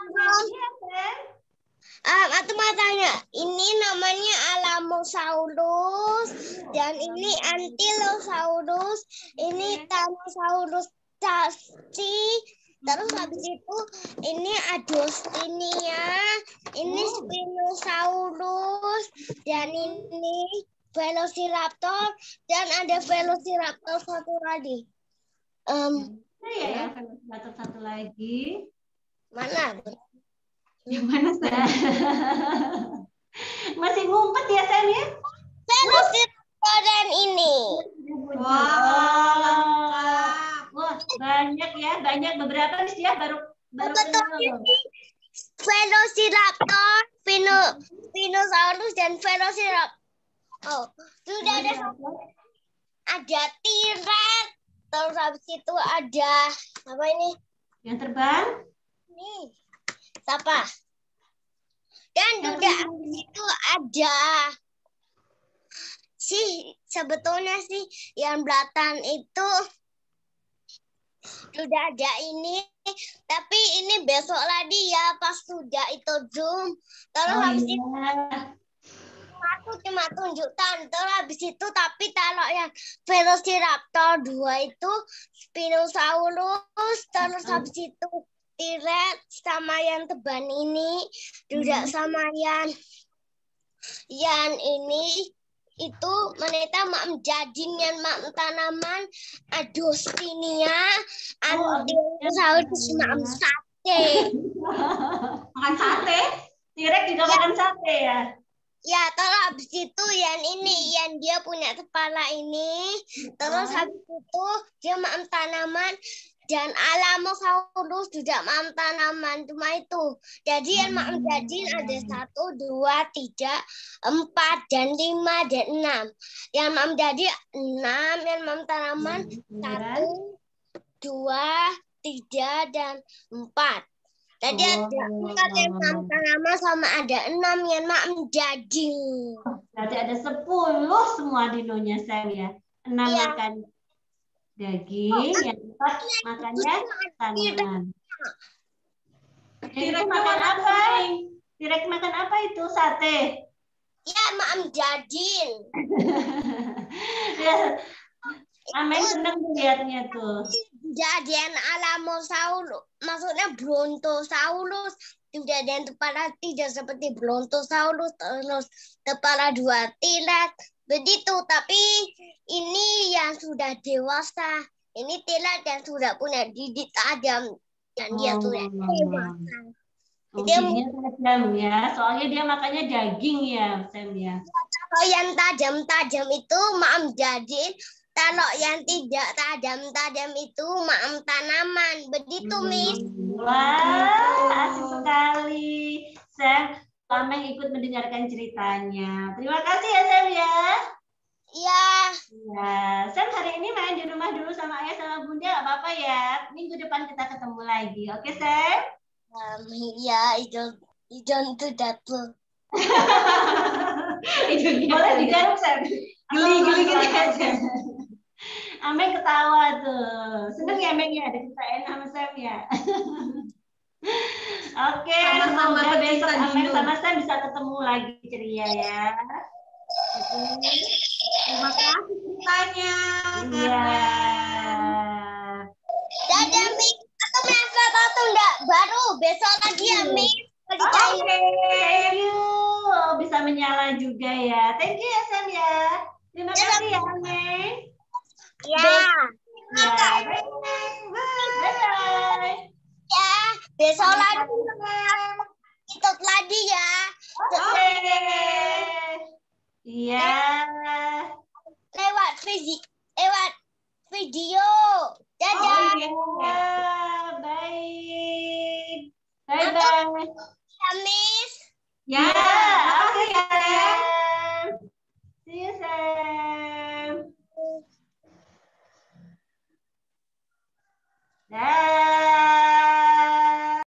Um, aku mau tanya, ini namanya Alamosaurus dan ini Ankylosaurus, ini Tyrannosaurus Taxi, terus habis itu ini Adostinia, ini Spinosaurus dan ini Velociraptor dan ada Velociraptor satu lagi. Um, Ya, satu satu lagi. Mana? Yang mana saya? Masih ngumpet ya Sam ya? Velociraptor dan ini. Wah, wah banyak ya, banyak beberapa nih ya baru baru Betul. Velociraptor, Spino, Spinosaurus dan Velociraptor. Oh, sudah ada ada T-Rex, terus habis itu ada apa ini? Yang terbang? Nih, siapa? Dan juga habis itu ada sih sebetulnya sih yang belakang itu sudah ada ini, tapi ini besok lagi ya pas sudah itu Zoom. Terus Oh, habis iya. itu aku cuma tunjukkan, terus habis itu tapi kalau yang Velociraptor dua itu Spinosaurus, terus habis itu T-Rex sama yang teban ini juga sama yang yang ini itu meneta mak menjading yang mak tanaman Adostinia, Ankylosaurus mak sate. Makan sate? T-Rex juga Ya. makan sate ya? Ya, terus habis itu yang ini, yang dia punya kepala ini, terus habis itu dia makan tanaman, dan Alamosaurus juga makan tanaman, cuma itu. Jadi yang makan jadin ada satu, dua, tiga, empat, dan lima, dan enam. Yang makan jadi enam, yang makan tanaman satu, dua, tiga, dan empat. Jadi Oh. ada empat yang makan tanaman sama ada enam yang makan daging. Berarti ada sepuluh semua dinonya Sam ya. Enam Iya. makan daging, yang empat makannya tanaman. T-Rex makan apa? T-Rex makan apa itu? Sate. Ya, makan daging. Ya. Ameng seneng tuh lihatnya tuh. Jadian Alamosaurus, maksudnya Brontosaurus. Kejadian kepala tidak seperti Brontosaurus, terus kepala dua T-Rex. Begitu, tapi ini yang sudah dewasa. Ini T-Rex yang sudah punya gigi tajam. Dan dia Oh. sudah dewasa. Oh, Dia giginya tajam ya. Soalnya dia makannya daging ya, Sam ya. Kalau yang tajam-tajam itu maam jadin. Kalau yang tidak tajam-tajam itu maam tanaman. Begitu, Miss. Wah, asik sekali. Sam, Ameng ikut mendengarkan ceritanya. Terima kasih ya Sam ya. Iya. Ya, Sam hari ini main di rumah dulu sama ayah sama bunda, nggak apa-apa ya. Minggu depan kita ketemu lagi, oke Sam? Um, yeah, I don't, I don't do that. Boleh digaruk Sam. Geli-geli gitu aja. Ameng ketawa tuh. Seneng ya Ameng ya, diceritain sama Sam ya. Oke, Sama-sama semoga pecinta besok Ameng dino. sama Sam bisa ketemu lagi ceria ya. Terima kasih ceritanya. Iya. Dadah, Mi. Atau mereka atau enggak baru besok lagi ya, Mi. Lagi Oke, cair. thank you. Oh, bisa menyala juga ya. Thank you ya Sam ya. Terima kasih ya Ameng. Ya. Ya, bye. Bye. Ya, besok lagi. Ikut lagi ya. Oke. Iya. Lewat video. Lewat video. Dadah. Oh iya. Baik. Bye bye. Ya, Miss. Ya.